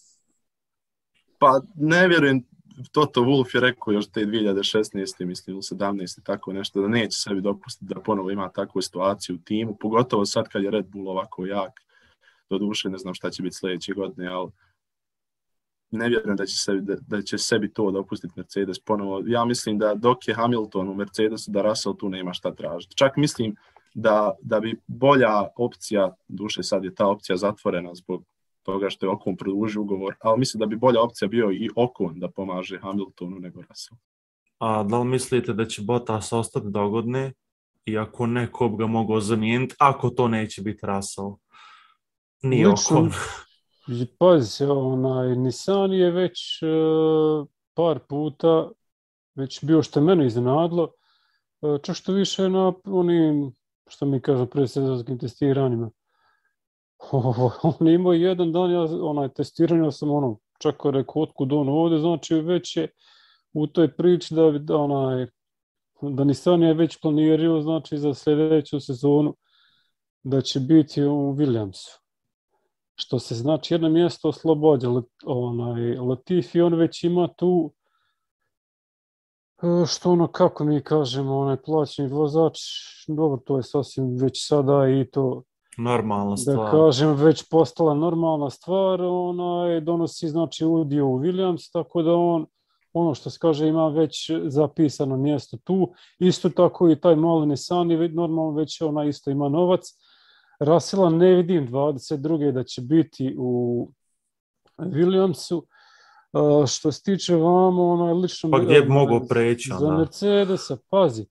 Pa ne vjerujem, Toto Wolff je rekao još te 2016. mislim ili 17. tako nešto, da neće sebi dopustiti da ponovo ima takvu situaciju u timu, pogotovo sad kad je Red Bull ovako jak. Doduše ne znam šta će biti sljedeće godine, ali ne vjerujem da će sebi to dopustiti Mercedes ponovo. Ja mislim da dok je Hamilton u Mercedesu, da Russell tu nema šta tražiti. Čak mislim da bi bolja opcija, duše sad je ta opcija zatvorena zbog toga što je Ocon produžio ugovor, ali mislim da bi bolja opcija bio i Ocon da pomaže Hamiltonu nego Russell. A da li mislite da će Bottas ostati dogodne i ako ne, ko bi ga mogao zamijeniti, ako to neće biti Russell? Nije Ocon. Pazi, Nissan je već par puta već bio što mene iznenadilo, čak što više na onim, što mi kažu, predsezonskim testiranjima. On imao jedan dan, testiranja sam čak rekao otkud on ovdje, znači već je u toj priči da Nissan je već planirao, znači za sljedeću sezonu da će biti u Williamsu. Što se znači jedno mjesto oslobođa. Latifi, on već ima tu, što kako mi kažemo, plaćeni vozač, dobro, to je sasvim već sada i to, normalna stvar. Da kažem, već postala normalna stvar, donosi znači udio u Williams, tako da on, ono što se kaže, ima već zapisano mjesto tu. Isto tako i taj mali Nissan, normalno već isto ima novac. Russella ne vidim 22. da će biti u Williamsu. Što se tiče vama, lično... Pa gdje bi mogao preći? Za Mercedesa, pazi.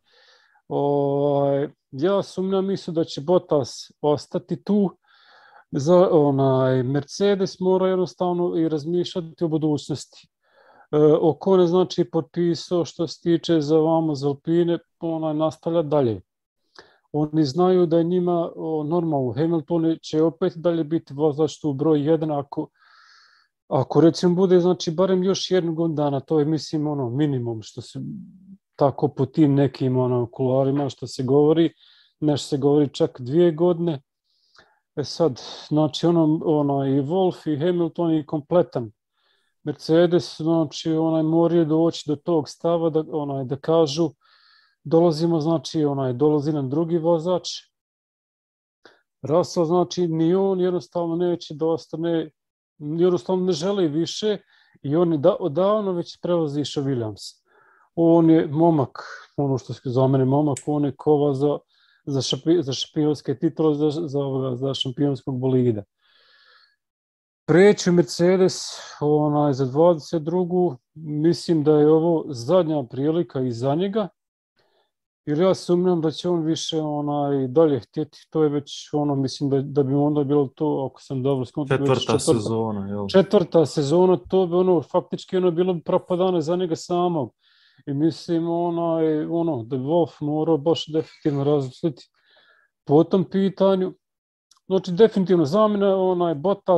Ja sumnjam mislim da će Bottas ostati tu. Za Mercedes mora jednostavno i razmišljati o budućnosti. Ocon je znači potpisao što se tiče za vama za Alpine, nastavlja dalje. Oni znaju da je njima normalno, Hamilton će opet dalje biti vozač tu broj 1 ako recimo bude znači barem još jednu godinu dana, to je mislim minimum što se tako po tim nekim kularima što se govori, nešto se govori čak 2 godine. Sad, znači i Wolff i Hamilton je kompletan. Mercedes, znači moraju doći do tog stava da kažu dolazimo, znači dolazi nam drugi vozač. Russell, znači ni on jednostavno neće da ostane, jednostavno ne želi više i on je odavno već prevozišao Williams. On je momak, ono što se za mene momak, on je kova za šampionske titule, za šampionskog bolida. preći Mercedes za 22. Mislim da je ovo zadnja prilika i za njega. Jer ja sumnjam da će on više dalje htjeti. To je već mislim da bi onda bilo to, ako sam dobro skontao, četvrta sezona. Jel? Četvrta sezona, to bi faktički bilo bi propadane za njega samog. I mislim da bi Wolf morao baš definitivno razmisliti po tom pitanju. Znači, definitivno zamjena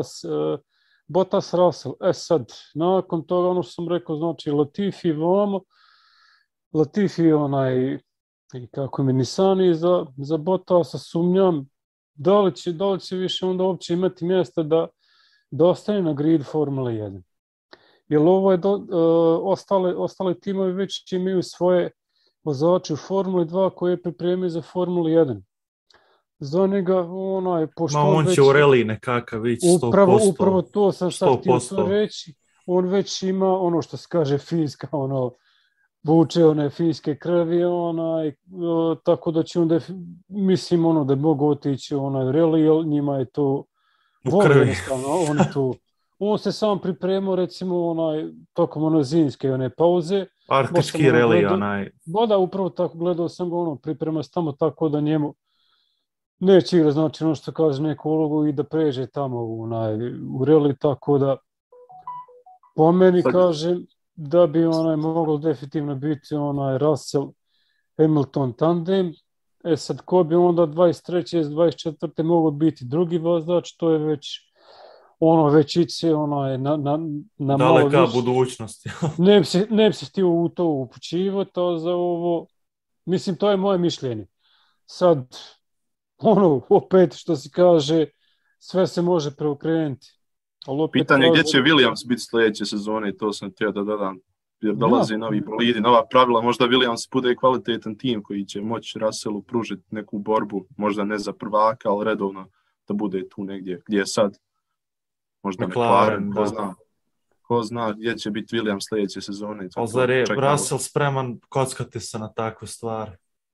Bottas Russell. Sad, nakon toga što sam rekao, znači Latifi vamo, Latifi i kako mi Nisani za Bottasa, sumnjam da li će više onda uopće imati mjesta da ostane na grid Formule 1. Jer ostale timovi već imaju svoje vozače u Formuli 2 koje pripremaju za Formulu 1. Za njega pošto on će u reli nekakav ići 100%. Upravo to sam sad htio to reći. On već ima što se kaže finska, vuče one finske krvi, tako da će on mislim da mogu otići u reli, jer njima je to u krvi. On se sam pripremao recimo tokom zimske pauze. Arktički reli Da, upravo tako, gledao sam ga priprema se tamo, tako da njemu neće igra, znači što kaže neku ulogu i da pređe tamo u reli, tako da po meni kažem da bi moglo definitivno biti Russell Hamilton tandem. Sad ko bi onda 23. 24. mogao biti drugi vozač, to je već već ići na daleka budućnost. Ne bi se htio u to upućivati, a za ovo, mislim, to je moje mišljenje. Sad, opet što se kaže, sve se može preokrenuti. Pitanje gdje će Williams biti sljedeće sezone, to sam htio da dodam. Jer dolazi novi bolidi, nova pravila, možda Williams bude kvalitetan tim koji će moći Russellu pružiti neku borbu, možda ne za prvaka, ali redovno da bude tu negdje gdje je sad. Možda McLaren, ko zna gdje će biti Williams sljedeće sezone. Ali zar je Russell spreman kockati se na takve stvari?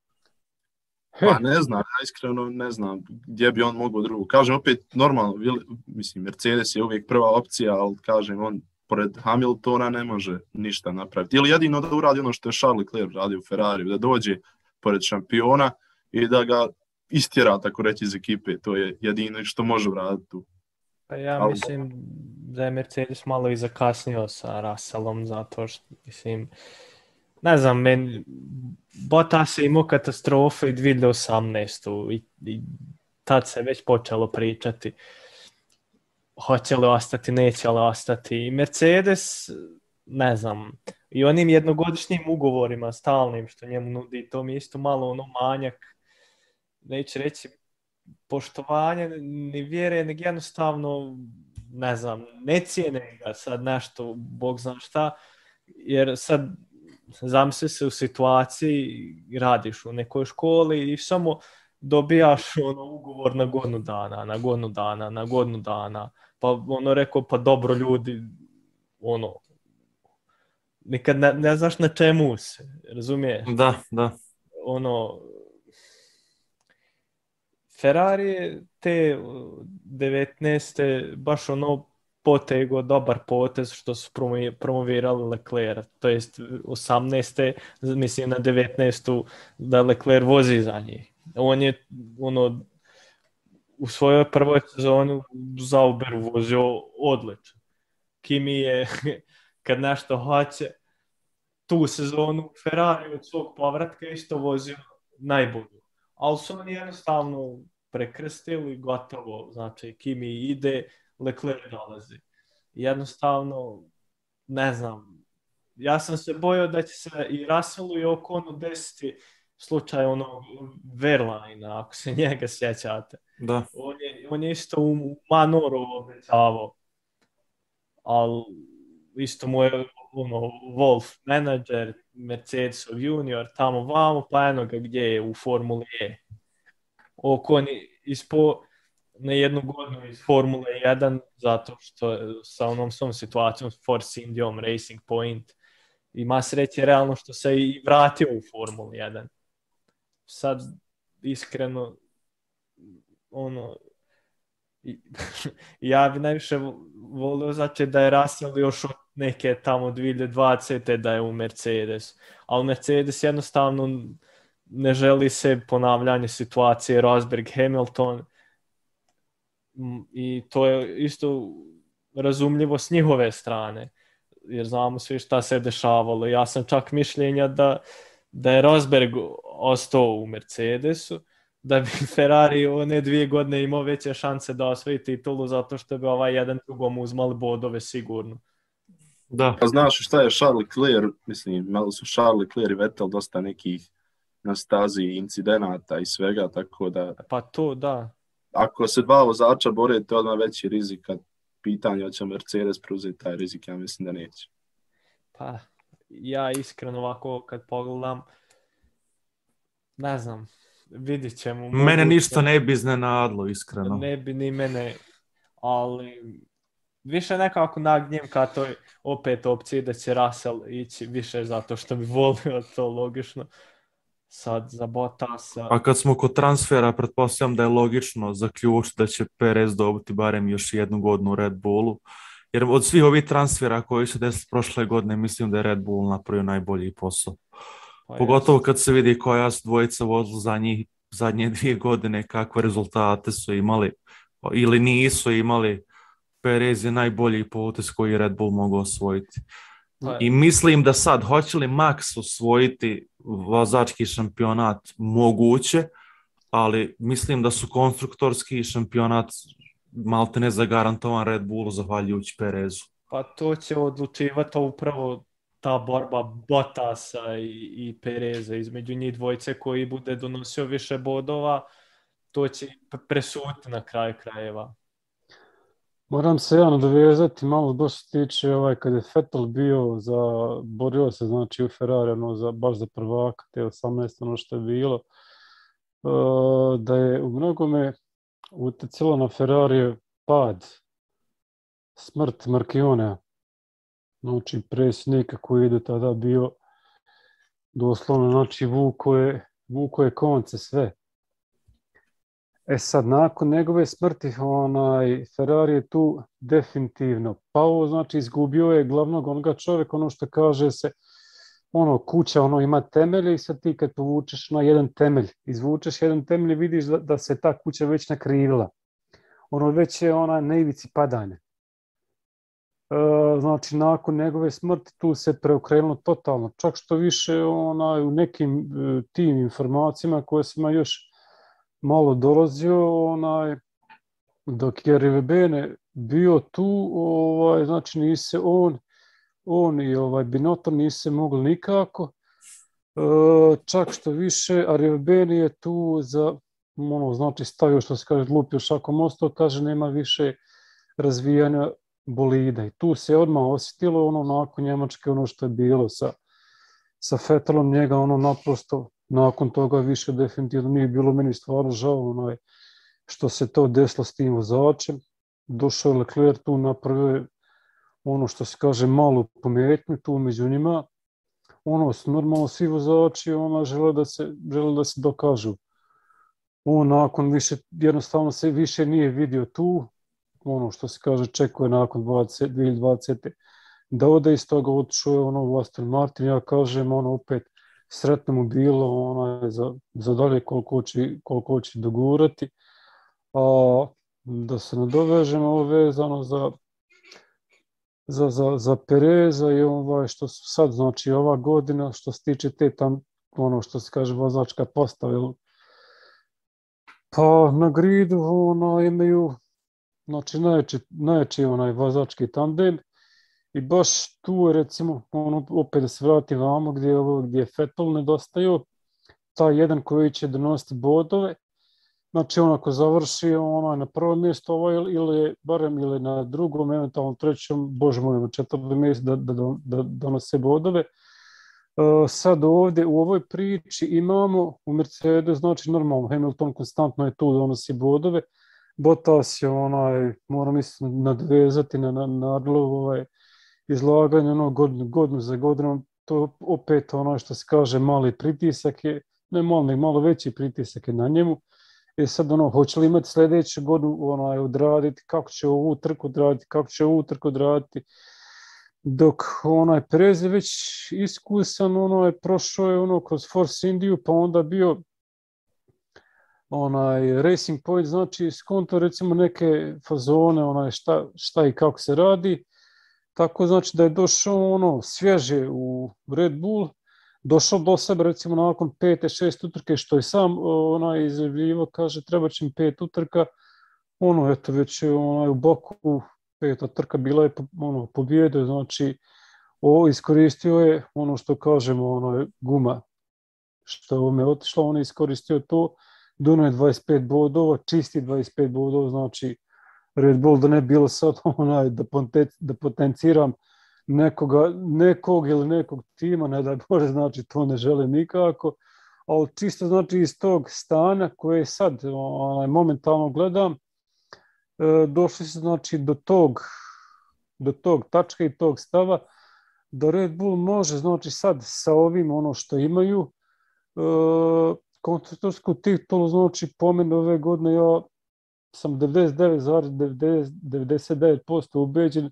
Pa ne znam, ja iskreno ne znam gdje bi on mogao drugo. Kažem opet, normalno, mislim, Mercedes je uvijek prva opcija, ali kažem, on pored Hamiltona ne može ništa napraviti. Ili jedino da uradi ono što je Charles Leclerc radio u Ferrariju, da dođe pored šampiona i da ga istjera, tako reći, iz ekipe. To je jedino što može uraditi tu. Pa ja mislim da je Mercedes malo i zakasnio sa Russellom, zato što, mislim, ne znam, Bottas je imao katastrofe i 2018. I tad se već počelo pričati hoće li ostati, neće li ostati. I Mercedes, ne znam, i onim jednogodišnjim ugovorima stalnim što njemu nudi, to mi je isto malo manjak, neće reći poštovanje, ni vjere, nego jednostavno, ne znam, ne cijene ga sad nešto, Bog zna šta, jer sad zamisli se u situaciji, radiš u nekoj školi i samo dobijaš ugovor na godinu dana, pa rekao, pa dobro ljudi, nikad ne znaš na čemu se, razumiješ? Da. Ferrari je te 19. baš potego dobar potez što su promovirali Leclerc, to jest 18. mislim na 19. da Leclerc vozi za njih. On je u svojoj prvoj sezoni Zauberu vozio odlično. Kimi je kad nešto hoće tu sezonu Ferrari od svog povratka isto vozio najbolju. Ali su oni jednostavno prekrstili, gotovo, znači Kimi ide, Leclerc dolazi. Jednostavno, ne znam, ja sam se bojao da će se i Russellu i Oconu desiti slučaj Verlaina, ako se njega sjećate. Da. On je isto u Manoru obećavao, ali isto mu je Wolf menadžer, Mercedesov junior, tamo vamo, pa eno ga gdje je u Formuli E. Ocon ispo na jednu godinu iz Formule 1 zato što sa onom svom situacijom Force Indiom, Racing Point, ima sreće realno što se i vratio u Formulu 1. Sad iskreno Ja bi najviše volio znači da je Russell još od neke tamo 2020. da je u Mercedes. Ali Mercedes jednostavno ne želi se ponavljanje situacije Rosberg Hamilton i to je isto razumljivo s njihove strane. Jer znamo svi šta se dešavalo. Ja sam čak mišljenja da je Rosberg ostao u Mercedesu, da bi Ferrari one 2 godine imao veće šanse da osvoji titulu zato što bi jedan drugom uzmali bodove sigurno. Da. Pa znaš šta je Charles Leclerc, mislim, malo su Charles Leclerc i Vettel dosta nekih na stazi incidenata i svega, tako da... Pa to, da. Ako se 2 vozača bore, to je odmah veći rizik, kad pitanje hoće Mercedes preuzeti taj rizik, ja mislim da neće. Pa, ja iskreno ovako kad pogledam, ne znam, vidit ćemo. Mene ništa ne bi iznenadilo, iskreno. Ne bi ni mene, ali više nekako nagnjem ka toj opet opciji da će Russell ići više zato što bi volio to logično. Sad za Bottasa. A kad smo kod transfera, pretpostavljam da je logično zaključiti da će Perez dobiti barem još 1 godinu u Red Bullu. Jer od svih ovih transfera koji su desili prošle godine, mislim da je Red Bull napravio najbolji posao. Pa pogotovo kad se vidi koja su dvojica vozila zadnje 2 godine, kakve rezultate su imali ili nisu imali. Perez je najbolji potez koji Red Bull mogu osvojiti. I mislim da sad, hoće li Max osvojiti vozački šampionat, moguće, ali mislim da su konstruktorski šampionat maltene zagarantovan Red Bullu zahvaljujući Perezu. Pa to će odlučivati upravo ta borba Bottasa i Pereza između njih dvojice koji bude donosio više bodova, to će presuditi na kraju krajeva. Moram se ja nadovezati malo baš se tiče kad je Vettel borio se znači u Ferrari baš za prvaka te 18 što je bilo, da je u mnogome utjecalo na Ferrari pad, smrt Marchionea, znači predsjednika koji je do tada bio doslovno, znači vuko je konce sve. Sad, nakon njegove smrti, Ferrari je tu definitivno pao, znači izgubio je glavnog onoga čovjeka, ono što kaže se, kuća ima temelje i sad ti kad povučeš na jedan temelj, izvučeš jedan temelj i vidiš da se ta kuća već nakrivila. Već je na ivici padanja. Znači, nakon njegove smrti tu se preokrenulo totalno, čak što više u nekim tim informacijama koje sam još malo dolazio, dok je Rivebene bio tu, znači nisi on i Binotto nisi mogli nikako, čak što više, a Rivebene je tu za, znači stavio što se kaže, lupio šakom ostao, kaže nema više razvijanja bolida i tu se odmah osjetilo nakon Njemačke što je bilo sa Vettelom, njega naprosto nakon toga više definitivno nije bilo meni stvarno žao što se to desilo s tim vozačem. Došao je Leclerc tu, napravio što se kaže malu pometnju tu među njima. Normalno svi vozači žele da se dokažu. Nakon više, jednostavno se više nije vidio tu, što se kaže čekuje nakon 2020. da ode iz toga, otišao je u Aston Martin, ja kažem opet sretno mu bilo za dalje koliko će dogurati. Da se nadovežemo vezano za Pereza i što su sad, znači ova godina što se tiče te tam, što se kaže vozačka postava. Pa na gridu imaju znači najjači vozački tandem. I baš tu, recimo, opet da se vrati vamo gdje je Vettel nedostaju, taj jedan koji će donositi bodove, znači ako završi na prvom mjestu ili barem ili na drugom, eventualno trećom, bože moj, na 4. mjestu da donose bodove. Sad ovdje u ovoj priči imamo u Mercedes, znači normalno, Hamilton konstantno je tu donosi bodove, Bottas je moram mislim nadvezati na Arlovu izlaganje godinu za godinom, to opet što se kaže mali pritisak je, ne mali, malo veći pritisak je na njemu sad hoće li imati sljedeću godinu odraditi, kako će ovu trku odraditi, dok Perez je već iskusan, prošao je kroz Force Indiju, pa onda bio Racing Point, znači skonto recimo neke fazone, šta i kako se radi, tako znači da je došao svježe u Red Bull, došao do sebe recimo nakon 5-6 utrke, što je sam izjavljivo, kaže treba će mi 5 utrka, eto već je u Baku 5. trka bila je pobjede, znači iskoristio je što kažemo, guma što me otišla, on je iskoristio to, donio je 25 bodova, čisti 25 bodova, znači Red Bull da ne bilo sad da potenciram nekog ili nekog tima, ne daj Bože, znači to ne žele nikako, ali čisto znači iz tog stanja koje sad momentalno gledam, došli su znači do tog tačka i tog stava da Red Bull može znači sad sa ovim što imaju konstruktorsku titulu, znači po meni ove godine ja sam 99,99% ubeđen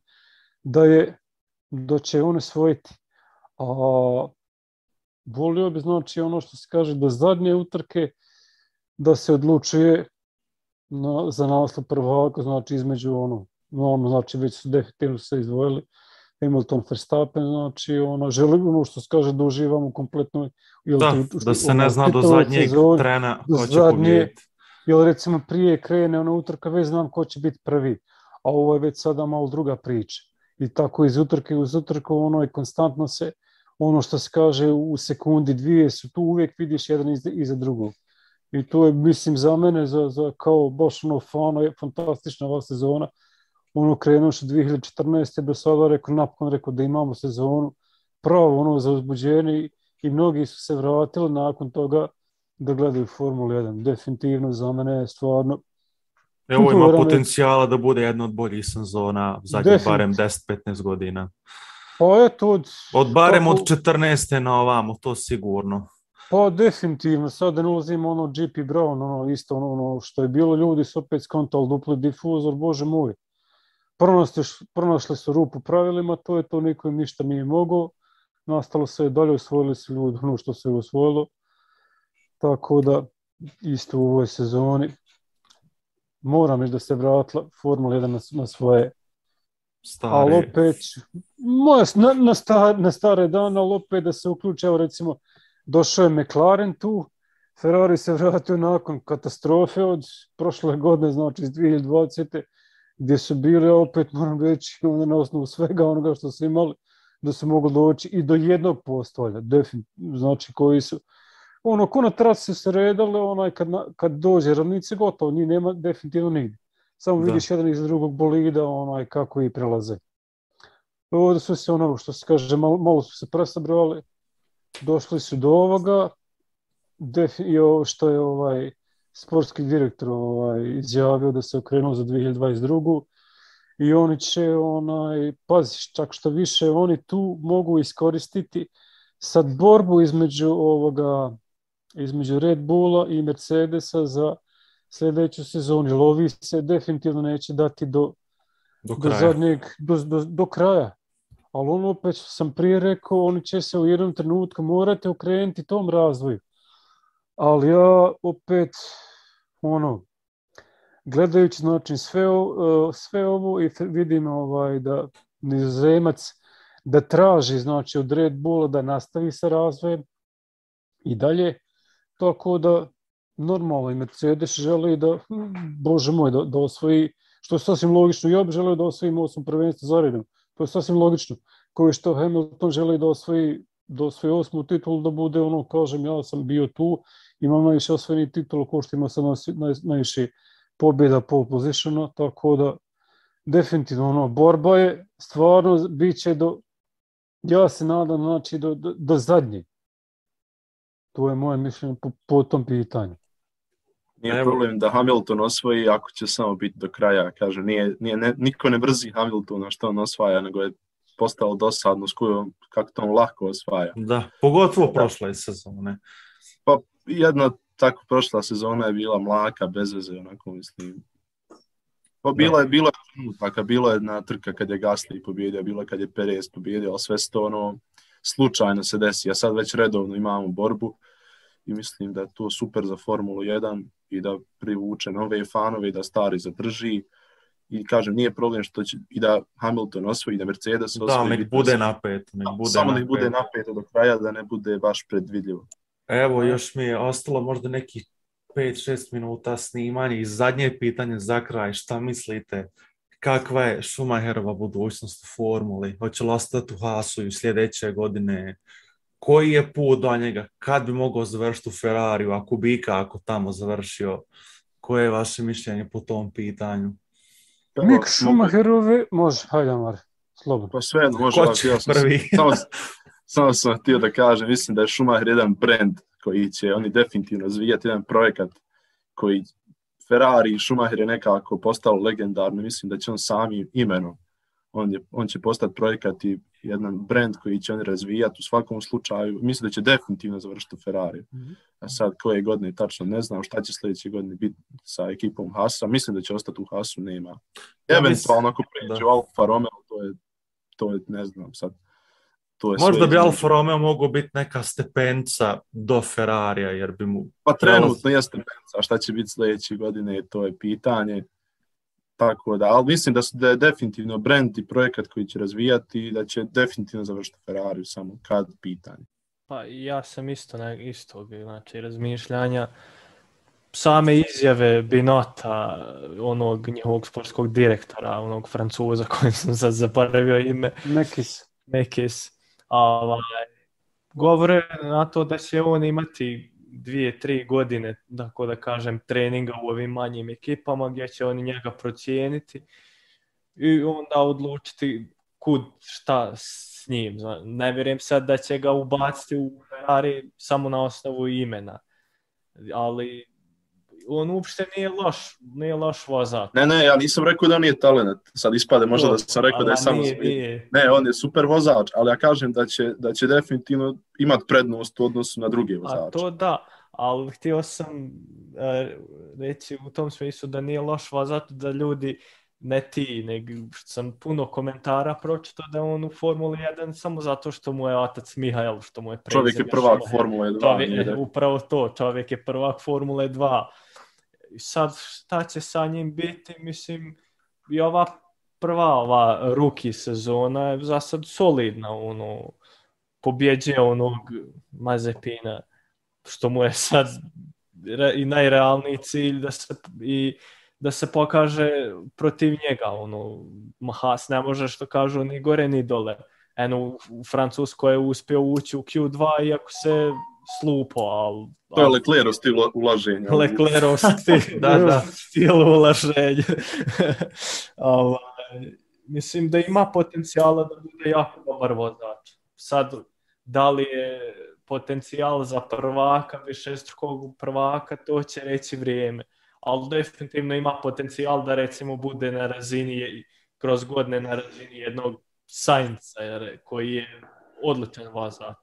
da će one osvojiti. A volio bi znači što se kaže do zadnje utrke da se odlučuje za naslov prvaka, znači između znači već su definitivno se izdvojili Hamilton, Verstappen, znači želi što se kaže da uživamo kompletno. Da se ne zna do zadnjeg trena ko će pobjediti. Jer recimo prije krene utrka, već znam ko će biti prvi, a ovo je već sada malo druga priča. I tako iz utrke uz utrku konstantno se što se kaže u sekundi dvije su tu, uvijek vidiš jedan iza drugog. I to je, mislim, za mene, za kao baš je fantastična ova sezona. Krenuoši 2014. do sada napokon rekao da imamo sezonu pravo za uzbuđenje i mnogi su se vratili nakon toga da gledaju Formulu 1. Definitivno za mene je stvarno... Evo ima potencijala da bude jedna od boljih sezona zadnjih barem 10-15 godina. Pa eto barem od 14. na ovamo, to sigurno. Pa definitivno, sad da ne ulazim GP Brown, isto što je bilo, ljudi su opet skontali dupli difuzor, bože moj. Pronašli su rupu pravilima, to je to, niko im ništa nije mogao, nastalo se dalje, osvojili su ljudi što se je osvojilo, tako da isto u ovoj sezoni moram reći da se vratila Formula 1 na svoje stare. Ali opet, na stare dane, ali opet da se uključe, evo recimo, došao je McLaren tu, Ferrari se vratio nakon katastrofe od prošle godine, znači iz 2020. gdje su bili, opet moram reći, na osnovu svega onoga što su imali, da su mogli doći i do jednog postolja, znači koji su, ko na trasi se redale, kad dođe ravnice, gotovo, njih nema definitivno nigdje. Samo vidiš jedan iz drugog bolida, kako i prelaze. Ovdje su se što se kaže, malo su se presabrali, došli su do ovoga, što je sportski direktor izjavio da se okrenuo za 2022. I oni će, pazi, čak što više, oni tu mogu iskoristiti sad borbu između Red Bulla i Mercedesa za sljedeću sezonu, jer ovi se definitivno neće dati do kraja. Ali opet sam prije rekao, oni će se u jednom trenutku morati okrenuti tom razvoju. Ali ja opet, gledajući znači sve ovo i vidim da Nizozemac da traži znači od Red Bulla da nastavi sa razvojem i dalje, tako da normalno i Mercedes želi da, bože moj, da osvoji, što je sasvim logično, ja bih želio da osvojim 8 prvenstva za redom, to je sasvim logično, kao što Hamilton želi da osvoji 8. titulu, da bude kažem, ja sam bio tu, imam najviše osvojenih titula, kao što ima sad najviše pobjeda pole positiona, tako da definitivno borba je, stvarno bit će ja se nadam, znači do zadnje. To je moje mišljenje po tom pitanju. Nije problem da Hamilton osvoji ako će samo biti do kraja. Kaže, niko ne mrzi Hamiltona što on osvaja, nego je postalo dosadno s kako to on lako osvaja. Da, pogotovo prošle sezone. Pa jedna tako prošla sezona je bila mlaka, bez veze, onako mislim. Pa bilo je jedna trka kad je Gasly pobjedio, bilo je kad je Perez pobjedio, ali sve to ono slučajno se desi. A sad već redovno imamo borbu i mislim da je to super za Formulu 1 i da privuče nove fanove i da stari zadrži. I kažem, nije problem što će i da Hamilton osvoji, da Mercedes osvoji. Da, nek bude napet. Samo nek bude napeto do kraja, da ne bude baš predvidljivo. Evo, još mi je ostalo možda nekih 5-6 minuta snimanja i zadnje pitanje za kraj. Šta mislite? Kakva je Schumacherova budućnost u Formuli? Hoće li ostati u Haasu i sljedeće godine? Koji je put do njega? Kad bi mogao završiti u Ferrariju? Ako tamo završio? Koje je vaše mišljenje po tom pitanju? Mik Schumacherove, može, hajde Amar, slobodno. Pa sve, može. Ko će prvi? Samo sam htio da kažem, mislim da je Schumacher jedan brand koji će oni definitivno razvijati, jedan projekat koji Ferrari i Schumacher je nekako postao legendarno, mislim da će on samim imenom, on će postati projekat i jedan brand koji će oni razvijati u svakom slučaju, mislim da će definitivno završiti u Ferrari. A sad koje godine tačno ne znam šta će sljedeće godine biti sa ekipom Haasa, mislim da će ostati u Haasu, nema. Eventualno ako pređe u Alfa Romeo, to je ne znam sad. Možda bi Alfa Romeo mogao biti neka stepenca do Ferrarija, jer bi mu... Pa trenutno je stepenca, a šta će biti sljedeće godine, to je pitanje. Tako da, ali mislim da je definitivno brand i projekat koji će razvijati i da će definitivno završiti Ferrariju, samo kad pitanje. Pa ja sam istog, znači razmišljanja. Same izjave Binota, onog njihovog sportskog direktora, onog Francuza kojim sam sad zaboravio ime. Mekis. Govore na to da će on imati 2-3 godine, tako da kažem, treninga u ovim manjim ekipama gdje će oni njega procijeniti i onda odlučiti šta s njim. Ne vjerujem sad da će ga ubaciti u Ferrari samo na osnovu imena, ali on uopšte nije loš vozač. Ne, ja nisam rekao da on nije talent. Sad ispade možda da sam rekao da je samo... Ne, on je super vozač, ali ja kažem da će definitivno imati prednost u odnosu na druge vozače. A to da, ali htio sam reći u tom smislu da nije loš vozač, da ljudi ne ti, nego sam puno komentara pročitao da je on u Formuli 1 samo zato što mu je otac Mihael, što mu je prezime. Čovjek je prvak Formule 2. Upravo to, čovjek je prvak Formule 2. Sad šta će sa njim biti, mislim, i ova rookie sezona je za sad solidna, pobjeđuje onog Mazepina, što mu je sad i najrealniji cilj da se pokaže protiv njega, Haas ne može, što kažu, ni gore ni dole. U Francuskoj je uspio ući u Q2 iako se slupo, ali... To je Leclercov stil ulaženja. Leclercov stil ulaženja. Mislim da ima potencijala da bude jako dobar vozač. Sad, da li je potencijal za prvaka, višestrukog prvaka, to će reći vrijeme. Ali definitivno ima potencijal da recimo bude na razini, kroz godine na razini jednog Sainza, koji je odličan vozač.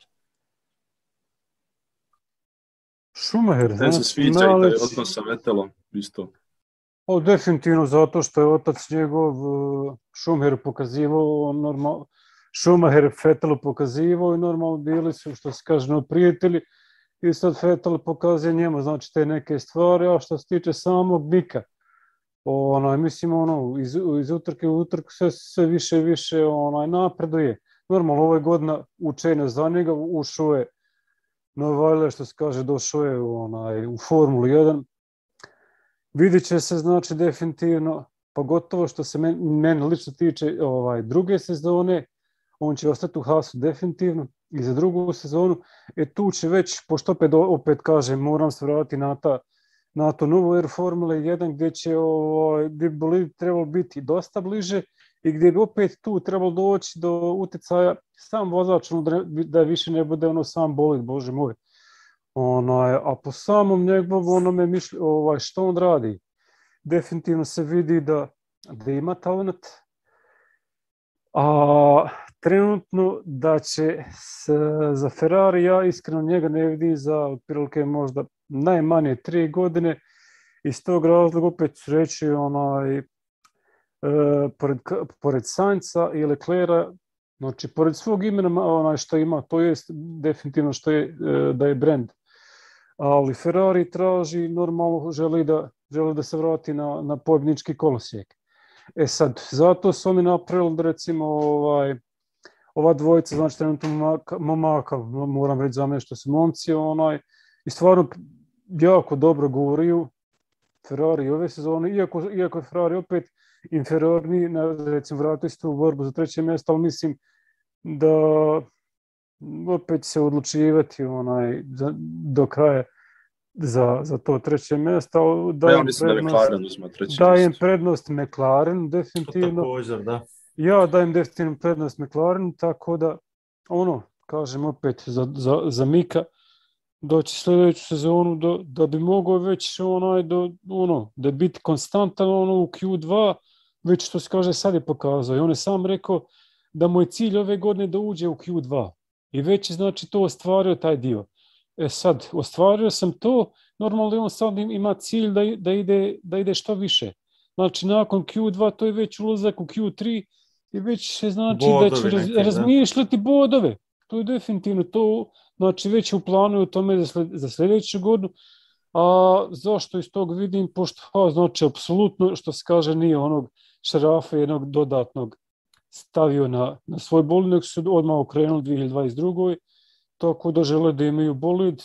Schumacher, ne se sviđa i da je odnos sa Vettelom isto. Definitivno zato što je otac njegov Schumacher pokazivao normalno, Schumacher Vettelu pokazivao i normalno bili su, što se kaže, prijatelji i sad Vettel pokazuje njemu, znači te neke stvari, a što se tiče samog Mika, mislim iz utrke u utrku sve više i više napreduje. Normalno ove godine učenje za njega, ušao je Novajle, što se kaže, došao je u Formulu 1. Vidjet će se, znači, definitivno, pogotovo što se meni lično tiče druge sezone, on će ostati u Haasu definitivno i za drugu sezonu. Tu će već, pošto opet kažem, moram se vratiti na to novo Air Formule 1 gdje će bi trebalo biti dosta bliže i gdje bi opet tu trebalo doći do utjecaja sam vozač, da više ne bude sam bolid, bože moj. A po samom njegovom mišljenju, što on radi, definitivno se vidi da ima talent, a trenutno da će za Ferrari, ja iskreno njega ne vidim za otprilike možda najmanje 3 godine. Iz tog razloga opet ću reći pored Sainza i Leclerca, znači pored svog imena što ima, to jest definitivno što je da je brand. Ali Ferrari traži, normalno želi da se vrati na pobjednički kolosijek. Sad, zato su oni napravili da recimo ova dvojica, znači trenutno momaka, moram reći za mene što su momci, i stvarno jako dobro govoriju Ferrari ove sezone, iako je Ferrari opet inferiorni, recimo vratili se u borbu za 3. mjesto, ali mislim da opet se odlučivati do kraja za to 3. mjesto. Ja mislim da McLaren uzme 3. mjesto. Dajem prednost McLaren, definitivno. Također, da. Ja dajem definitivno prednost McLaren, tako da, kažem opet za Mika, doći sljedeću sezonu da bi mogao već da biti konstantan u Q2, već što se kaže sad je pokazao. I on je sam rekao da mu je cilj ove godine da uđe u Q2. I već je znači to ostvario taj dio. Sad, ostvario sam to, normalno on sad ima cilj da ide što više. Znači, nakon Q2 to je već ulazak u Q3 i već se znači bodovi da će razmišljati bodove. To je definitivno to, znači već u planu u tome za sljedeću godinu. A zašto iz tog vidim? Pošto, znači, apsolutno, što se kaže, nije onog šarafa jednog dodatnog stavio na svoj bolid, nego su odmah okrenuli 2022. Tako da žele da imaju bolid.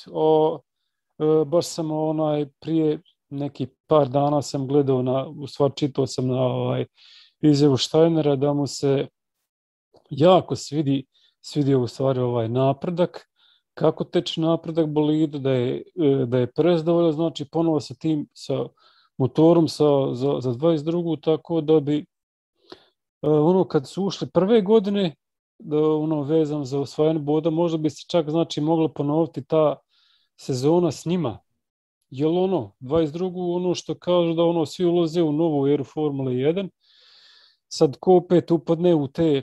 Baš sam prije neki par dana sam gledao čitao sam na izjavu Steinera da mu se jako svidio u stvari napredak, kako teče napredak bolida, da je prezadovoljan, znači ponovo sa tim, sa motorom za 22. tako da bi kad su ušli prve godine, vezano za osvajanje boda, možda bi se čak znači mogla ponoviti ta sezona s njima. Jer 22. što kažu da svi ulaze u novu eru Formule 1, sad ko opet upadne u te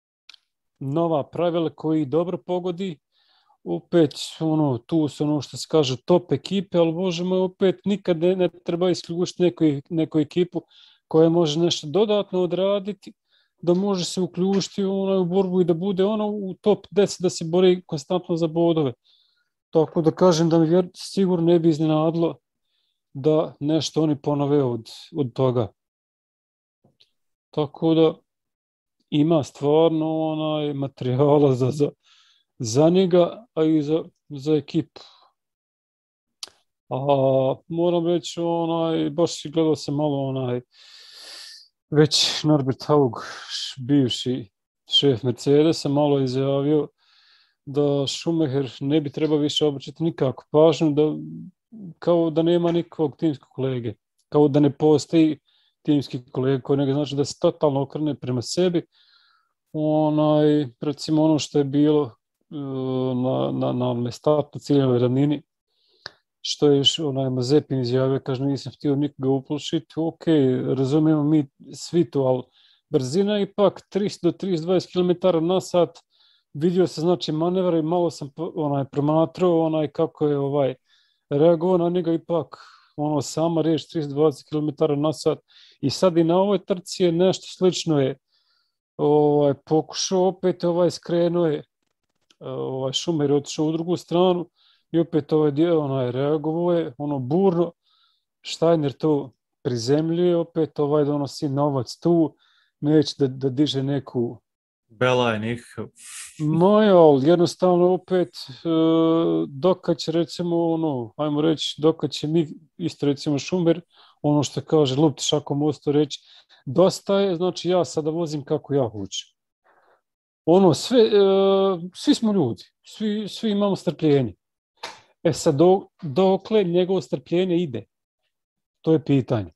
nova pravila koji dobro pogodi, opet tu su što se kaže top ekipe, ali bože moj, opet nikad ne treba isključiti neku ekipu koja može nešto dodatno odraditi, da može se uključiti u borbu i da bude u top 10, da se bori konstantno za bodove. Tako da kažem da mi sigurno ne bi iznenadilo da nešto oni ponove od toga. Tako da ima stvarno materijala za njega, a i za ekipu. A moram reći, baš gledao sam malo već Norbert Haug, bivši šef Mercedesa, malo izjavio da Schumacher ne bi trebao više obraćati nikako pažnju, kao da nema nikog timskog kolege, kao da ne postoji timski kolega koji njega, znači da se totalno okrene prema sebi. Recimo što je bilo na startno ciljnoj ravnini, što je Mazepin izjavio, kaže nisam htio nikoga uplošiti, ok, razumijemo mi svi to, ali brzina je ipak 30 do 32 km na sat, vidio se znači manevra i malo sam promatrao kako je reagovao na njega, ipak sama riječ 30-20 km na sat i sad i na ovoj trci je nešto slično je pokušao, opet skrenuo je Schumacher otišao u drugu stranu i opet reagovao je burno, Steiner to prizemljuje, opet donosi novac tu, neće da diže neku belajnih. Ali jednostavno opet dokad će recimo ajmo reći, dokad će mi isto recimo Schumacher, što kaže lupti šakom mostu reći, dosta je, znači ja sada vozim kako ja hoću. Svi smo ljudi, svi imamo strpljenje. Sad dokle njegovo strpljenje ide? To je pitanje.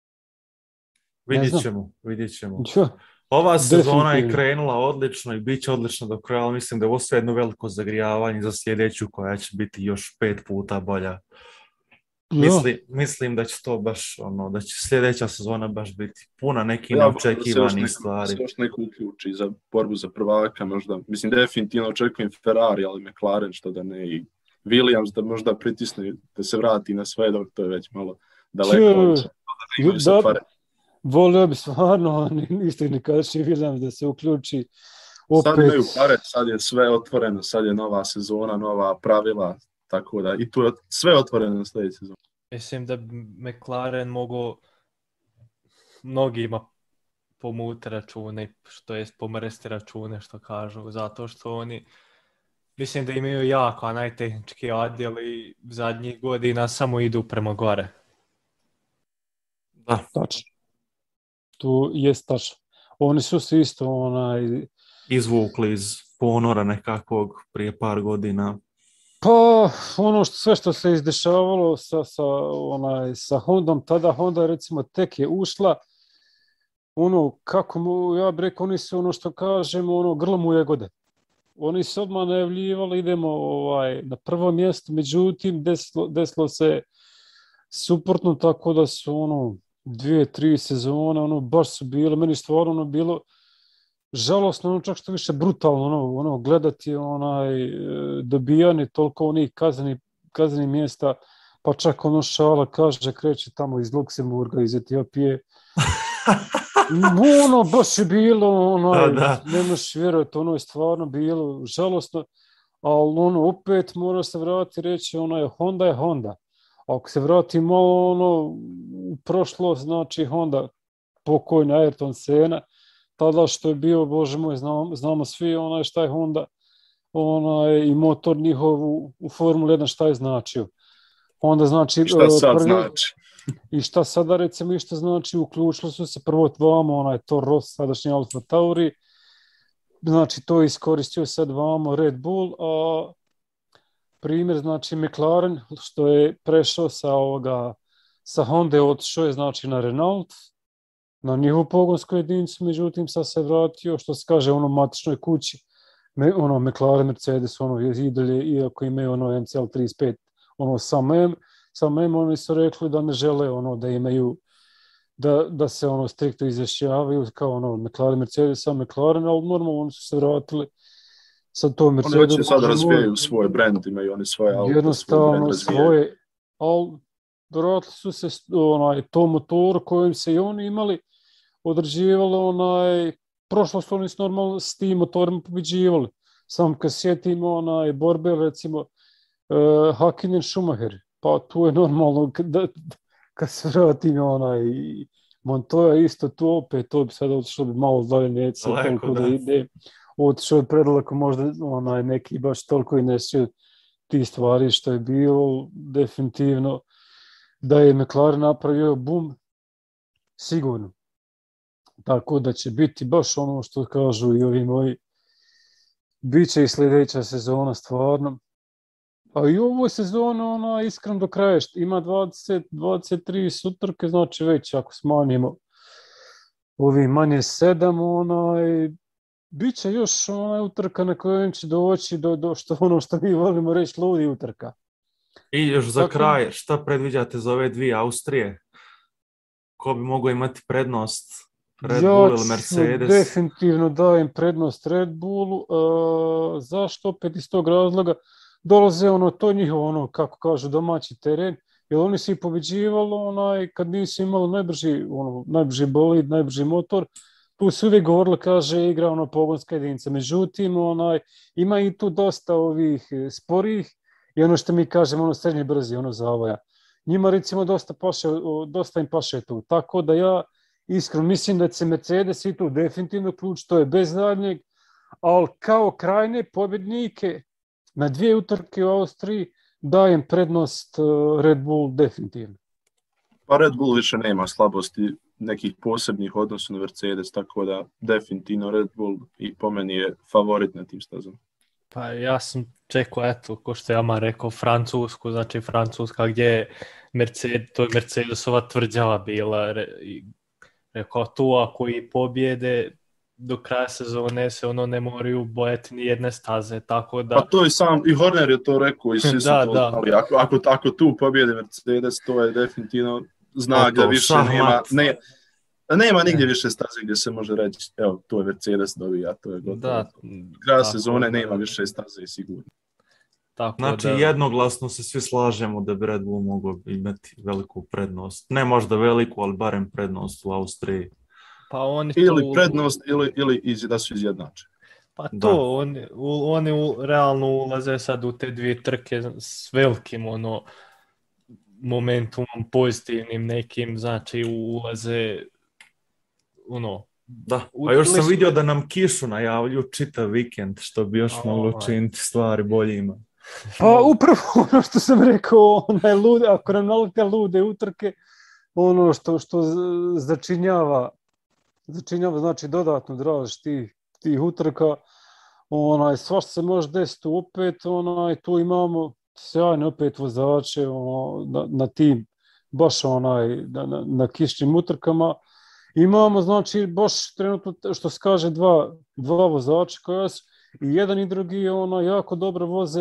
Vidjet ćemo. Ova sezona je krenula odlično i bit će odlično do kraja, ali mislim da je ovo sve jedno veliko zagrijavanje za sljedeću koja će biti još 5 puta bolja. Mislim da će to baš, da će sljedeća sezona baš biti puna nekih neočekivanih stvari. Se još neko uključi za borbu za prvaka možda. Mislim, definitivno očekujem Ferrari, ali McLaren što da ne i Williams da možda pritisne, da se vrati na sve, dok to je već malo daleko. Volio bi stvarno, isto nikačni Williams da se uključi. Opet. Sad imaju pare, sad je sve otvoreno, sad je nova sezona, nova pravila, tako da i tu je sve otvoreno na sljedeću sezonu. Mislim da McLaren mogu mnogima pomuti račune, što jest pomrsti račune, što kažu, zato što oni, mislim da imaju jako najtehnički odjel i zadnjih godina samo idu prema gore. Da. Tačno. Tu jest tačno. Oni su se isto izvukli iz ponora nekakvog prije par godina. Pa, sve što se izdešavalo sa Hondom, tada Honda recimo tek je ušla, kako mu, ja bih rekao, oni su što kažemo, grlo mu jagode. Oni su odmah najavljivali, idemo na prvo mjesto, međutim, desilo se suprotno, tako da su 2-3 sezone, baš su bile, meni stvarno bilo žalosno, čak što više brutalno, gledati dobijanje toliko onih kaznenih mjesta, pa čak šala kaže, kreće tamo iz Luksemburga, iz Etiopije. Baš je bilo, ne možeš vjerovati, je stvarno bilo žalosno, ali opet mora se vratiti reći, Honda je Honda. Ako se vrati malo u prošlost, znači Honda, pokojna Ayrton Senna, tada što je bio, bože moj, znamo svi šta je Honda, i motor njihov u Formuli 1 šta je značio. Onda znači... Šta sad znači? I šta sada recimo išto znači, uključili su se prvo vamo, Toro Rosso, sadašnji Alfa Tauri, znači to iskoristio sad vamo Red Bull, a primjer znači McLaren, što je prešao sa Honda, otišao je znači na Renault, na njihovu pogonsku jedinicu, međutim sad se vratio, što se kaže, matičnoj kući, McLaren, Mercedes, i dalje, iako imaju MCL 35, samo oni su rekli da ne žele da imaju, da se striktno izjašnjavaju kao McLaren, Mercedes, McLaren, ali normalno oni su se vratili sa to Mercedes. Oni već sad razvijaju svoj brand, imaju oni svoje auto. Jednostavno svoje, ali vratili su se to motor kojim se i oni imali, određivalo prošlo su oni normalno s tim motorima pobeđivali. Samo kad sjetimo borbe, recimo Hakkinen Schumacher, pa tu je normalno kad se vratim Montoya isto tu opet, to bi sada otišlo bi malo dalje, neće toliko da ide. Otišao je predaleko, možda neki baš toliko i nesio ti stvari što je bilo, definitivno da je McLaren napravio bum, sigurno. Tako da će biti baš što kažu i ovi moji, bit će i sljedeća sezona stvarno. A i u ovoj sezoni iskreno do kraja ima 23 utrke, znači već ako smanjimo ovi manje 7, bit će još utrka na kojem će doći do što mi volimo reći ludi utrka. I još za kraj, šta predviđate za ove dvije Austrije? Ko bi mogao imati prednost? Red Bull ili Mercedes? Definitivno dajem prednost Red Bullu. Zašto? Opet iz tog razloga dolaze to njihovo, kako kažu, domaći teren, jer oni su i pobeđivali kad nisu imali najbrži bolid, najbrži motor, tu su uvijek govorili, kaže, igra pogonska jedinica. Međutim, ima i tu dosta ovih sporih i što mi kažemo, srednje brzi, zavoja. Njima recimo dosta im paše tu, tako da ja iskreno mislim da će Mercedes i tu definitivno ključ, to je bez zadnjeg, ali kao krajne pobjednike na dvije utrke u Austriji dajem prednost Red Bull definitivno. Pa Red Bull više nema slabosti nekih posebnih odnosa na Mercedes, tako da definitivno Red Bull i po meni je favorit na tim stazama. Pa ja sam čekao, ko što je Ama rekao, Francusku, znači Francuska gdje je Mercedesova tvrđava bila, rekao tu ako i pobjede do kraja sezone se ne moraju bojati ni jedne staze, tako da... Pa to je i Horner je to rekao i svi su to znali. Ako tu pobjede Mercedes, to je definitivno znak da više nema nigdje više staze gdje se može reći, evo, to je Mercedes dobija, to je gotovo. Kraj sezone nema više staze, sigurno. Tako Znači, da... jednoglasno se svi slažemo da bi Red Bull mogao imati veliku prednost. Ne možda veliku, ali barem prednost u Austriji. Pa oni ili prednost, ili da su izjednačeni. Pa to, oni realno ulaze sad u te dvije trke s velikim momentumom pozitivnim nekim, znači ulaze Da, a još sam vidio da nam kišu najavljuju čitav vikend, što bi još moglo činiti stvari boljima. Pa upravo ono što sam rekao, ako nam nalete lude utrke, ono što začinjava znači dodatnu draž tih utrka, svašta se može desiti opet, tu imamo sjajne opet vozače na tim, baš na kišnim utrkama. Imamo, znači, baš trenutno, što se kaže, dva vozača koja su i jedan i drugi jako dobro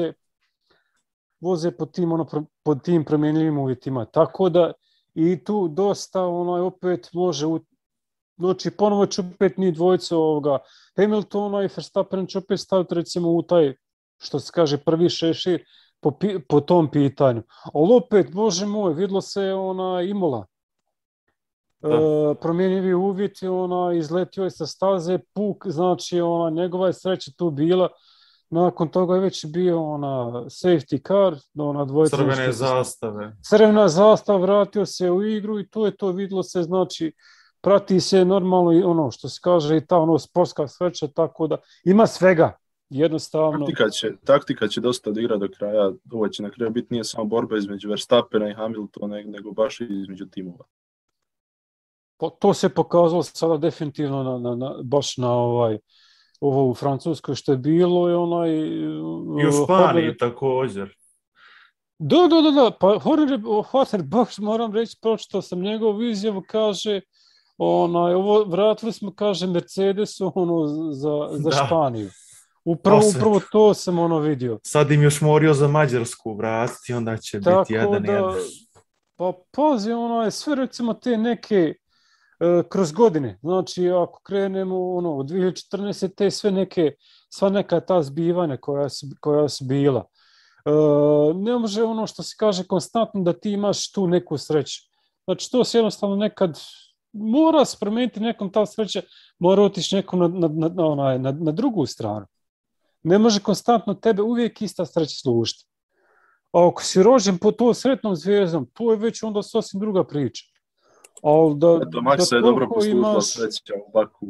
voze pod tim promjenljivim uvjetima. Tako da i tu dosta opet može, znači ponovo će opet ni dvojica Hamiltona i Verstappen će opet staviti recimo u taj, što se kaže, prvi šešir po tom pitanju. Ali opet, bože moj, vidlo se Imola. Promijenjivi uvjeti, izletio je sa staze, puk, znači njegova je sreća tu bila. Nakon toga je već bio safety car, dvojica. Crvene zastave. Crvena zastava, vratio se u igru i tu je to vidlo se, znači prati se normalno i što se kaže i ta sportska sreća, tako da ima svega. Jednostavno. Taktika će dosta odigrati do kraja. Ovo će na kraju biti nije samo borba između Verstappena i Hamiltona, nego baš između timova. To se pokazalo sada definitivno baš na ovo u Francuskoj što je bilo i u Španiji također. Da, pa Horner baš moram reći, pročitao sam njegovu izjavu, kaže vratili smo, kaže, Mercedesu za Španiju. Upravo to sam vidio. Sad im još morio za Mađarsku vratiti, onda će biti 1-1. Pa pazi, sve recimo te neke kroz godine, znači ako krenemo u 2014. te sva neka ta zbivanja koja su bila. Ne može što se kaže konstantno da ti imaš tu neku sreću. Znači to se jednostavno nekad mora se promijeniti, nekom ta sreća mora otići nekom na drugu stranu. Ne može konstantno tebe uvijek ista sreća služiti. A ako si rođen po to sretnom zvijezdom, to je već onda sasvim druga priča. Eto, Max se je dobro poslužila sreća u Baku.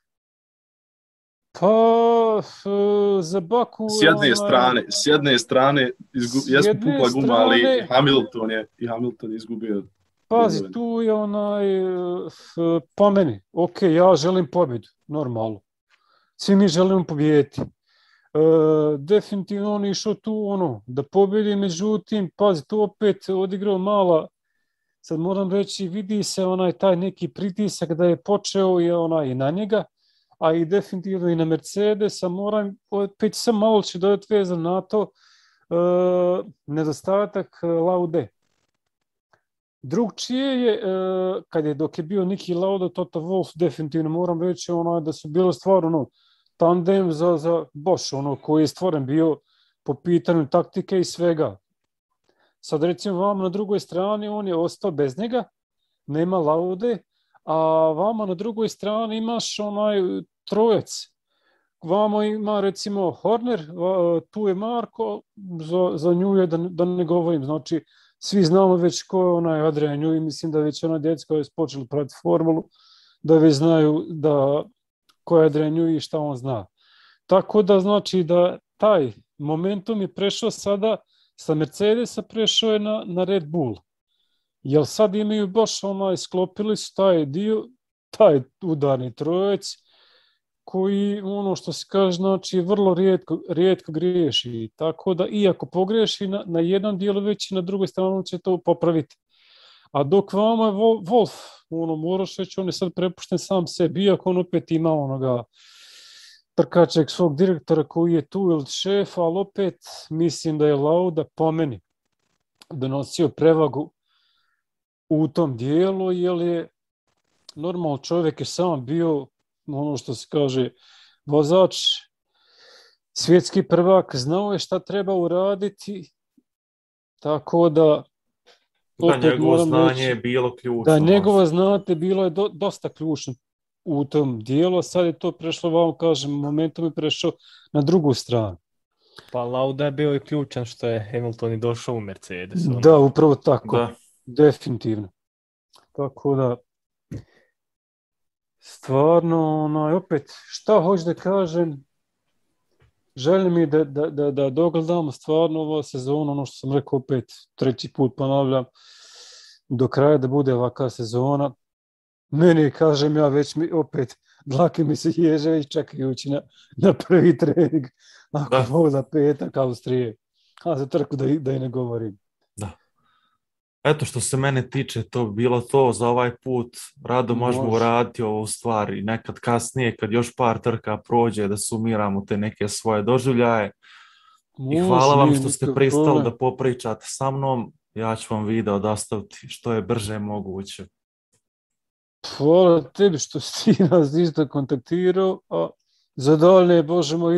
Pa, za Baku... S jedne strane jesmo pukla guma, ali Hamilton je izgubio. Pazi, tu je po meni, ok, ja želim pobjedu, normalno. Svi mi želimo pobijediti. Definitivno on je išao tu da pobjedi, međutim, pazi, tu opet odigrao mala. Sad moram reći, vidi se taj neki pritisak da je počeo i na njega, a i definitivno i na Mercedesa. Moram opet sam malo ću dodati vezan na to nedostatak Laude. Drugčije je, dok je bio Niki Lauda, Toto Wolff, definitivno moram reći da su bilo stvarno tandem za Bosch, koji je stvoren bio po pitanju taktike i svega. Sad recimo vama na drugoj strani on je ostao bez njega, nema Laude, a vama na drugoj strani imaš trojec. Vamo ima recimo Horner, tu je Marko, za nju je da ne govorim, znači svi znamo već ko je Adrian Newey, mislim da već djeca koja je počeli pratiti formulu, da već znaju ko je Adrian Newey i šta on zna. Tako da znači da taj momentum je prešao sada sa Mercedesa, prešao je na Red Bull. Jer sad imaju baš sklopili su taj dio, taj udarni trojec, koji što se kaže, znači vrlo rijetko griješi. Tako da iako pogreši na jednom dijelu, već i na drugoj strani će to popraviti. A dok vama je Wolff, moraš reći, on je sad prepušten sam sebi, iako on opet ima trkačeg svog direktora koji je tu ili šef, ali opet mislim da je Lauda po meni donosio prevagu u tom dijelu, jer je normalno čovjek je sam bio, što se kaže, vozač svjetski prvak, znao je šta treba uraditi, tako da Da, njegovo znanje je bilo ključno. Da, njegovo znate bilo je dosta ključno u tom dijelu, sad je to prešlo, vam kažem, momentom je prešao na drugu stranu. Pa Lauda je bio i ključan što je Hamilton i došao u Mercedes. Da, upravo tako. Da. Definitivno. Tako da, stvarno, opet, šta hoću da kažem, želim mi da dogledamo stvarno ovu sezonu, ono što sam rekao opet, 3. put ponavljam, do kraja da bude ovakva sezona. Meni, kažem ja, već mi opet dlake mi se ježe već čekajući na prvi trening. Ako mogu za petak Austrije. A za trku da i ne govorim. Da. Eto, što se mene tiče, to bi bilo to za ovaj put. Rado možemo uraditi ovu stvar i nekad kasnije, kad još par trka prođe, da sumiramo te neke svoje doživljaje. I hvala vam što ste pristali da popričate sa mnom. Ja ću vam video dostaviti što je brže moguće. Hvala tebi što si nas isto kontaktirao, a za dalje, Bože moj,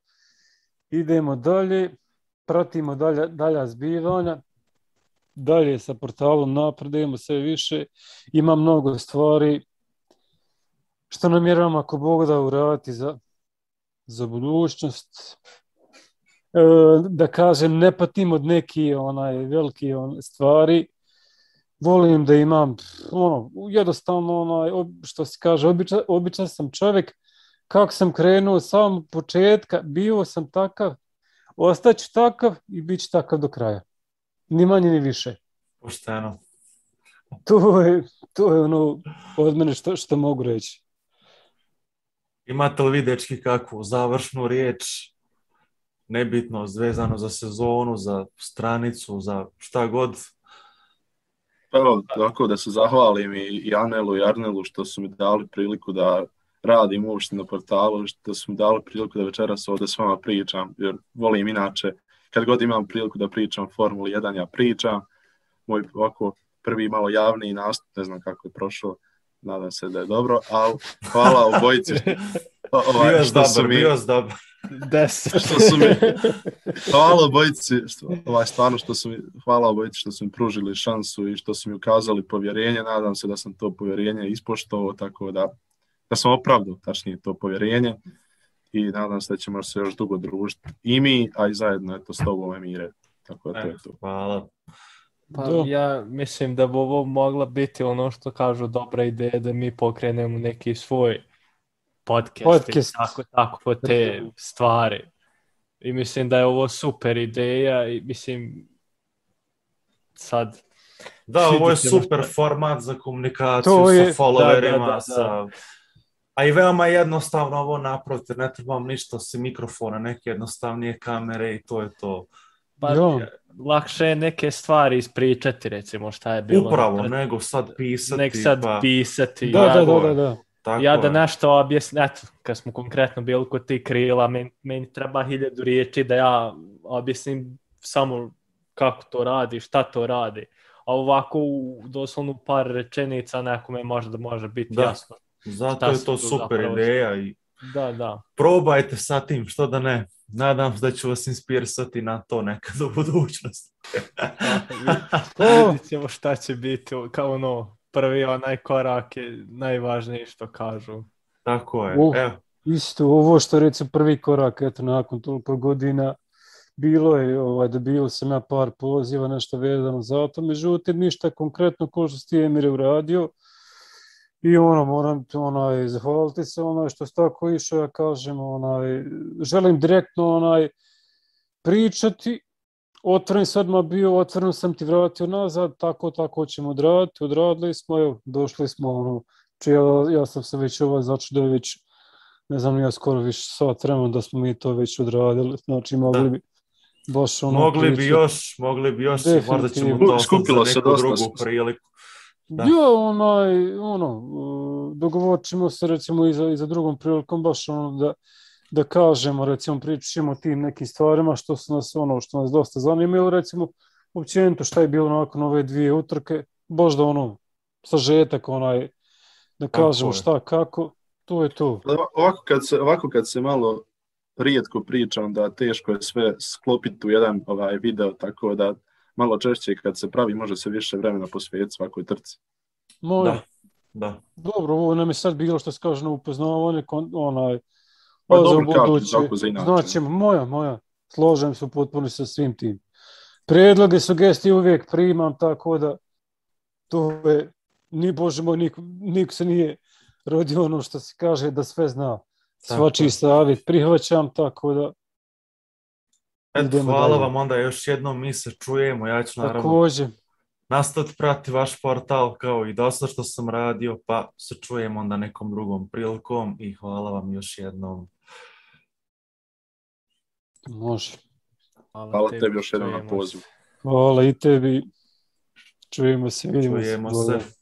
idemo dalje, pratimo dalja zbivanja, dalje sa portalom napredujemo sve više, ima mnogo stvari što namjeravam ako Bog da uraditi za budućnost. Da kažem, ne patim od neki veliki stvari. Volim da imam, jednostavno, što se kaže, običan sam čovjek. Kako sam krenuo od samog početka, bio sam takav, ostaću takav i bit ću takav do kraja. Ni manje, ni više. Pošteno. To je ono od mene što mogu reći. Imate li vi, dečki, kakvu završnu riječ? Nebitno, vezano za sezonu, za stranicu, za šta god? Evo, tako da se zahvalim i Anelu i Arnelu što su mi dali priliku da radim uopšte na portalu, što su mi dali priliku da večeras ovdje s vama pričam, jer volim inače, kad god imam priliku da pričam Formuli 1, ja pričam. Moj ovako prvi malo javni nastup, ne znam kako je prošao, nadam se da je dobro, ali hvala obojici što su mi... Hvala obojici, stvarno hvala obojici što su mi pružili šansu i što su mi ukazali povjerenje. Nadam se da sam to povjerenje ispoštovao, tako da sam opravdao, tačnije, to povjerenje i nadam se da ćemo se još dugo družiti i mi, a i zajedno s tobom, Emire. Tako da to je to. Hvala. Pa ja mislim da bi ovo mogla biti ono što kažu dobra ideja da mi pokrenemo neki svoj podcast. Tako te stvari. I mislim da je ovo super ideja i mislim sad... Da, ovo je super format za komunikaciju sa followerima, a i veoma jednostavno ovo napraviti, ne trebam ništa osim mikrofona, neke jednostavnije kamere i to je to. Pa lakše je neke stvari ispričati, recimo šta je bilo. Upravo, nego sad pisati. Da. Ja da nešto objasnim, eto, kad smo konkretno bili kod tih krila, meni treba 1000 riječi da ja objasnim samo kako to radi, šta to radi. A ovako u doslovno par rečenica nekome možda može biti jasno. Zato je to super ideja i da. Probajte sa tim, što da ne. Nadam se da ću vas inspirisati na to nekad u budućnosti. Vidjet ćemo šta će biti, kao ono, prvi onaj korak je najvažniji što kažu. Tako je. Isto, ovo što recimo prvi korak, eto, nakon toliko godina, bilo je, dobio sam ja par poziva, nešto vezano za to, međutim, ništa konkretno ko što ti Emire uradio. I moram zahvaliti se što si tako išao, ja kažem, želim direktno pričati, otvoren sam odmah bio, otvoren sam ti vratio nazad, tako ćemo odradili smo, došli smo, ja sam se već začudio već, ne znam, ja skoro više sat vremena da smo mi to već odradili, znači mogli bi baš mogli bi još, možda ćemo to skupilo za neku drugu priliku. Dogovorit ćemo se recimo i za drugom prilikom, baš da kažemo, recimo pričamo o tim nekim stvarima što nas dosta zanima, ili recimo općenito šta je bilo nakon ove 2 utrke, baš da sažetak da kažemo šta, kako, to je to. Ovako kad se malo rijetko pričam, da teško je sve sklopiti u jedan video, tako da malo češće kad se pravi može se više vremena posvetiti svakoj trci. Da. Dobro, ovo nam je sad bilo što se kaže na upoznavanje, Pa dobro, kako za inače. Znači, moja, složem se potpuno sa svim tim. Prijedloge, sugestije uvijek primam, tako da to je, ni Bože moj, niko se nije rodio ono što se kaže da sve zna. Svačiji savjet prihvaćam, tako da eto, hvala vam onda još jednom, mi se čujemo, ja ću naravno nastaviti prati vaš portal kao i dosta što sam radio, pa se čujemo onda nekom drugom prilikom i hvala vam još jednom. Može. Hvala tebi još jednom na pozivu. Hvala i tebi. Čujemo se, vidimo se. Čujemo se.